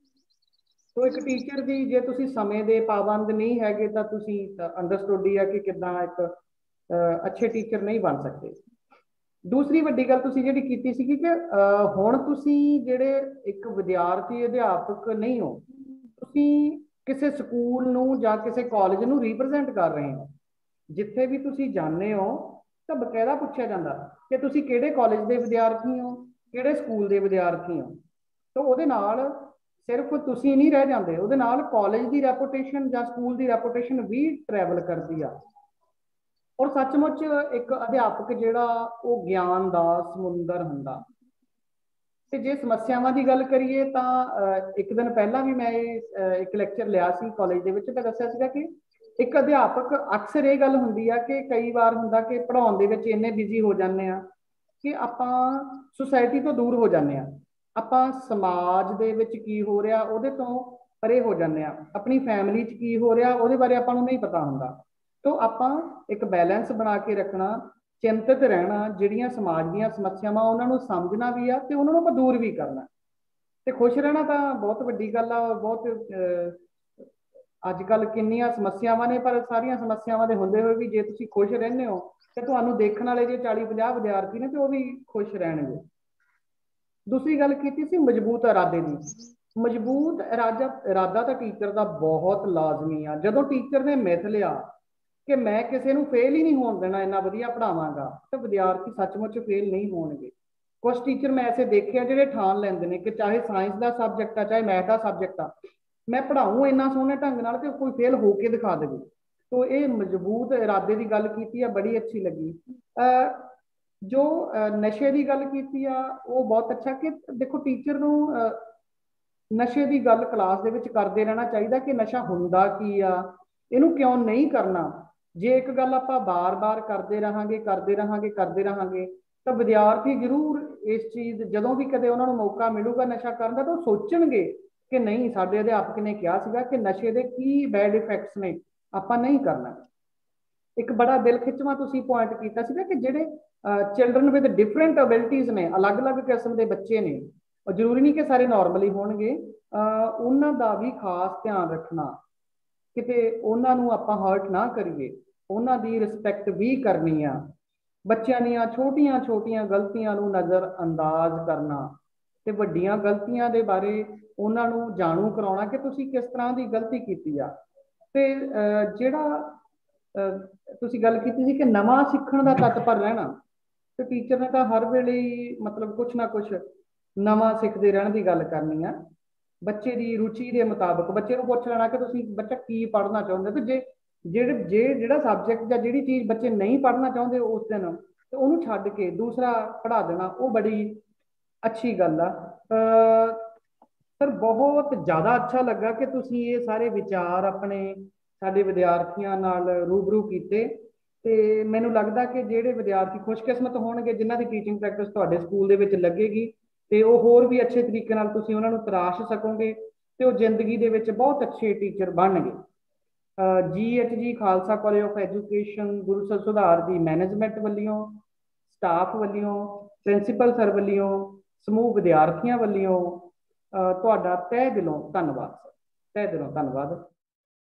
ਸੋ ਇੱਕ ਟੀਚਰ ਦੀ ਜੇ ਤੁਸੀਂ ਸਮੇਂ ਦੇ ਪਾਬੰਦ ਨਹੀਂ ਹੈਗੇ ਤਾਂ ਤੁਸੀਂ ਅੰਡਰਸਟੂਡ ਹੀ ਆ ਕਿ ਕਿੱਦਾਂ ਇੱਕ ਅੱਛੇ ਟੀਚਰ ਨਹੀਂ ਬਣ ਸਕਦੇ। ਦੂਸਰੀ ਵੱਡੀ ਗੱਲ ਤੁਸੀਂ ਜਿਹੜੀ ਕੀਤੀ ਸੀਗੀ ਕਿ ਹੁਣ ਤੁਸੀਂ ਜਿਹੜੇ ਇੱਕ ਵਿਦਿਆਰਥੀ ਅਧਿਆਪਕ ਨਹੀਂ ਹੋ, ਤੁਸੀਂ ਕਿਸੇ ਸਕੂਲ ਨੂੰ ਜਾਂ ਕਿਸੇ ਕਾਲਜ ਨੂੰ ਰਿਪਰੈਜ਼ੈਂਟ ਕਰ ਰਹੇ ਹੋ। ਜਿੱਥੇ ਵੀ ਤੁਸੀਂ ਜਾਂਦੇ ਹੋ ਤਾਂ ਬਕਾਇਦਾ ਪੁੱਛਿਆ ਜਾਂਦਾ ਕਿ ਤੁਸੀਂ ਕਿਹੜੇ ਕਾਲਜ ਦੇ ਵਿਦਿਆਰਥੀ ਹੋ, ਕਿਹੜੇ ਸਕੂਲ ਦੇ ਵਿਦਿਆਰਥੀ ਹੋ। ਤਾਂ ਉਹਦੇ ਨਾਲ ਸਿਰਫ ਤੁਸੀਂ ਨਹੀਂ ਰਹਿ ਜਾਂਦੇ, ਉਹਦੇ ਨਾਲ ਕਾਲਜ ਦੀ ਰੈਪੂਟੇਸ਼ਨ ਜਾਂ ਸਕੂਲ ਦੀ ਰੈਪੂਟੇਸ਼ਨ ਵੀ ਟਰੈਵਲ ਕਰਦੀ ਆ। ਔਰ ਸੱਚਮੁੱਚ ਇੱਕ ਅਧਿਆਪਕ ਜਿਹੜਾ ਉਹ ਗਿਆਨ ਦਾ ਸਮੁੰਦਰ ਹੁੰਦਾ। ਤੇ ਜੇ ਸਮੱਸਿਆਵਾਂ ਦੀ ਗੱਲ ਕਰੀਏ ਤਾਂ ਇੱਕ ਦਿਨ ਪਹਿਲਾਂ ਵੀ ਮੈਂ ਇੱਕ ਲੈਕਚਰ ਲਿਆ ਸੀ ਕਾਲਜ ਦੇ ਵਿੱਚ, ਤਾਂ ਦੱਸਿਆ ਸੀਗਾ ਕਿ ਇੱਕ ਅਧਿਆਪਕ, ਅਕਸਰ ਇਹ ਗੱਲ ਹੁੰਦੀ ਆ ਕਿ ਕਈ ਵਾਰ ਹੁੰਦਾ ਕਿ ਪੜ੍ਹਾਉਣ ਦੇ ਵਿੱਚ ਇੰਨੇ ਬਿਜ਼ੀ ਹੋ ਜਾਂਦੇ ਆ ਕਿ ਆਪਾਂ ਸੁਸਾਇਟੀ ਤੋਂ ਦੂਰ ਹੋ ਜਾਂਦੇ ਆ, ਆਪਾਂ ਸਮਾਜ ਦੇ ਵਿੱਚ ਕੀ ਹੋ ਰਿਹਾ ਉਹਦੇ ਤੋਂ ਪਰੇ ਹੋ ਜਾਂਦੇ ਆ, ਆਪਣੀ ਫੈਮਿਲੀ 'ਚ ਕੀ ਹੋ ਰਿਹਾ ਉਹਦੇ ਬਾਰੇ ਆਪਾਂ ਨੂੰ ਨਹੀਂ ਪਤਾ ਹੁੰਦਾ। ਤੋਂ ਆਪਾਂ ਇੱਕ ਬੈਲੈਂਸ ਬਣਾ ਕੇ ਰੱਖਣਾ, ਚਿੰਤਤ ਰਹਿਣਾ, ਜਿਹੜੀਆਂ ਸਮਾਜ ਦੀਆਂ ਸਮੱਸਿਆਵਾਂ ਉਹਨਾਂ ਨੂੰ ਸਮਝਣਾ ਵੀ ਆ ਤੇ ਉਹਨਾਂ ਨੂੰ ਆਪਾਂ ਦੂਰ ਵੀ ਕਰਨਾ। ਤੇ ਖੁਸ਼ ਰਹਿਣਾ ਤਾਂ ਬਹੁਤ ਵੱਡੀ ਗੱਲ ਆ। ਬਹੁਤ ਅੱਜ ਕੱਲ੍ਹ ਕਿੰਨੀਆਂ ਸਮੱਸਿਆਵਾਂ ਨੇ, ਪਰ ਸਾਰੀਆਂ ਸਮੱਸਿਆਵਾਂ ਦੇ ਹੁੰਦੇ ਹੋਏ ਵੀ ਜੇ ਤੁਸੀਂ ਖੁਸ਼ ਰਹਿੰਦੇ ਹੋ ਤੇ ਤੁਹਾਨੂੰ ਦੇਖਣ ਵਾਲੇ ਜੇ ਚਾਲੀ ਪੰਜਾਹ ਵਿਦਿਆਰਥੀ ਨੇ ਤੇ ਉਹ ਵੀ ਖੁਸ਼ ਰਹਿਣਗੇ। ਦੂਸਰੀ ਗੱਲ ਕੀਤੀ ਸੀ ਮਜ਼ਬੂਤ ਇਰਾਦੇ ਦੀ। ਮਜ਼ਬੂਤ ਇਰਾਦਾ ਇਰਾਦਾ ਤਾਂ ਟੀਚਰ ਦਾ ਬਹੁਤ ਲਾਜ਼ਮੀ ਆ। ਜਦੋਂ ਟੀਚਰ ਨੇ ਮਿਥ ਲਿਆ ਕਿ ਮੈਂ ਕਿਸੇ ਨੂੰ ਫੇਲ ਹੀ ਨਹੀਂ ਹੋਣ ਦੇਣਾ, ਇੰਨਾ ਵਧੀਆ ਪੜ੍ਹਾਵਾਂਗਾ, ਤਾਂ ਵਿਦਿਆਰਥੀ ਸੱਚਮੁੱਚ ਫੇਲ ਨਹੀਂ ਹੋਣਗੇ। ਕੁਛ ਟੀਚਰ ਮੈਂ ਐਸੇ ਦੇਖੇ ਆ ਜਿਹੜੇ ਠਾਣ ਲੈਂਦੇ ਨੇ ਕਿ ਚਾਹੇ ਸਾਇੰਸ ਦਾ ਸਬਜੈਕਟ ਆ, ਚਾਹੇ ਮੈਥ ਦਾ ਸਬਜੈਕਟ ਆ, ਮੈਂ ਪੜ੍ਹਾਊਂ ਇੰਨਾ ਸੋਹਣੇ ਢੰਗ ਨਾਲ ਤੇ ਕੋਈ ਫੇਲ ਹੋ ਕੇ ਦਿਖਾ ਦੇਵੇ। ਤੋ ਇਹ ਮਜ਼ਬੂਤ ਇਰਾਦੇ ਦੀ ਗੱਲ ਕੀਤੀ ਆ, ਬੜੀ ਅੱਛੀ ਲੱਗੀ। जो नशे की गल की आ वो बहुत अच्छा कि देखो टीचर नू नशे की गल क्लास दे विच करते रहना चाहिए कि नशा हुंदा की आ, इनू क्यों नहीं करना। जे एक गल आपां बार बार करते रहांगे करते रहांगे करते रहांगे तो विद्यार्थी जरूर इस चीज़ जदों भी कदे उन्होंने मौका मिलूगा नशा करन दा तो सोचणगे कि नहीं, साडे अध्यापक ने कहा सीगा कि नशे के की बैड इफेक्ट्स ने, आपां नहीं करना। एक बड़ा दिल खिचवां तुसीं पॉइंट कीता सीगा कि जिहड़े चिल्ड्रन विद डिफरेंट एबिलिटीज़ ने, अलग अलग किस्म के बच्चे ने, और जरूरी नहीं कि सारे नॉर्मली होणगे, उन्हां दा भी खास ध्यान रखना, किते उन्हां नूं आपां हर्ट ना करिए, उन्हां दी रिस्पैक्ट भी करनी आ। बच्चों दीयां छोटियां छोटियां गलतियां नूं नज़र अंदाज करना ते वड्डियां गलतियां दे बारे उन्हां नूं जाणू कराउणा कि तुसीं किस तरह की गलती कीती आ। ते जिहड़ा तुसीं गल कीती सी कि नवां सीखण दा तत्पर रहना, तो टीचर ने तो हर वेले ही मतलब कुछ ना कुछ नवां सीखते रहने की गल करनी आ। बच्चे की रुचि के मुताबिक बच्चे को पुछ लेना कि तुसीं बच्चा की पढ़ना चाहुंदे, तो जे जेड़े जे जिहड़ा सब्जैक्ट या जिहड़ी चीज़ बच्चे नहीं पढ़ना चाहुंदे उस दिन, तो उन्होंने छड्ड के दूसरा पढ़ा देना, वो बड़ी अच्छी गल आ। सर बहुत ज़्यादा अच्छा लगा कि तुसीं ये सारे विचार अपने साडे विद्यार्थियों नाल रूबरू कीते, ते मैनूं लगदा कि जिहड़े विद्यार्थी खुशकिस्मत होणगे जिन्हां दी टीचिंग प्रैक्टिस तुहाडे स्कूल दे विच लगेगी, ते वो होर भी अच्छे तरीके नाल तुसीं उन्हां नूं तराश सकोगे, ते वो जिंदगी दे विच बहुत अच्छे टीचर बनणगे। G H G Khalsa college of education Gursar Sudhar की मैनेजमेंट वालों, स्टाफ वालों, प्रिंसीपल सर वालों, समूह विद्यार्थियों वालों तुहाडा तह दिलों धन्नवाद सर, तह दिलों धन्नवाद।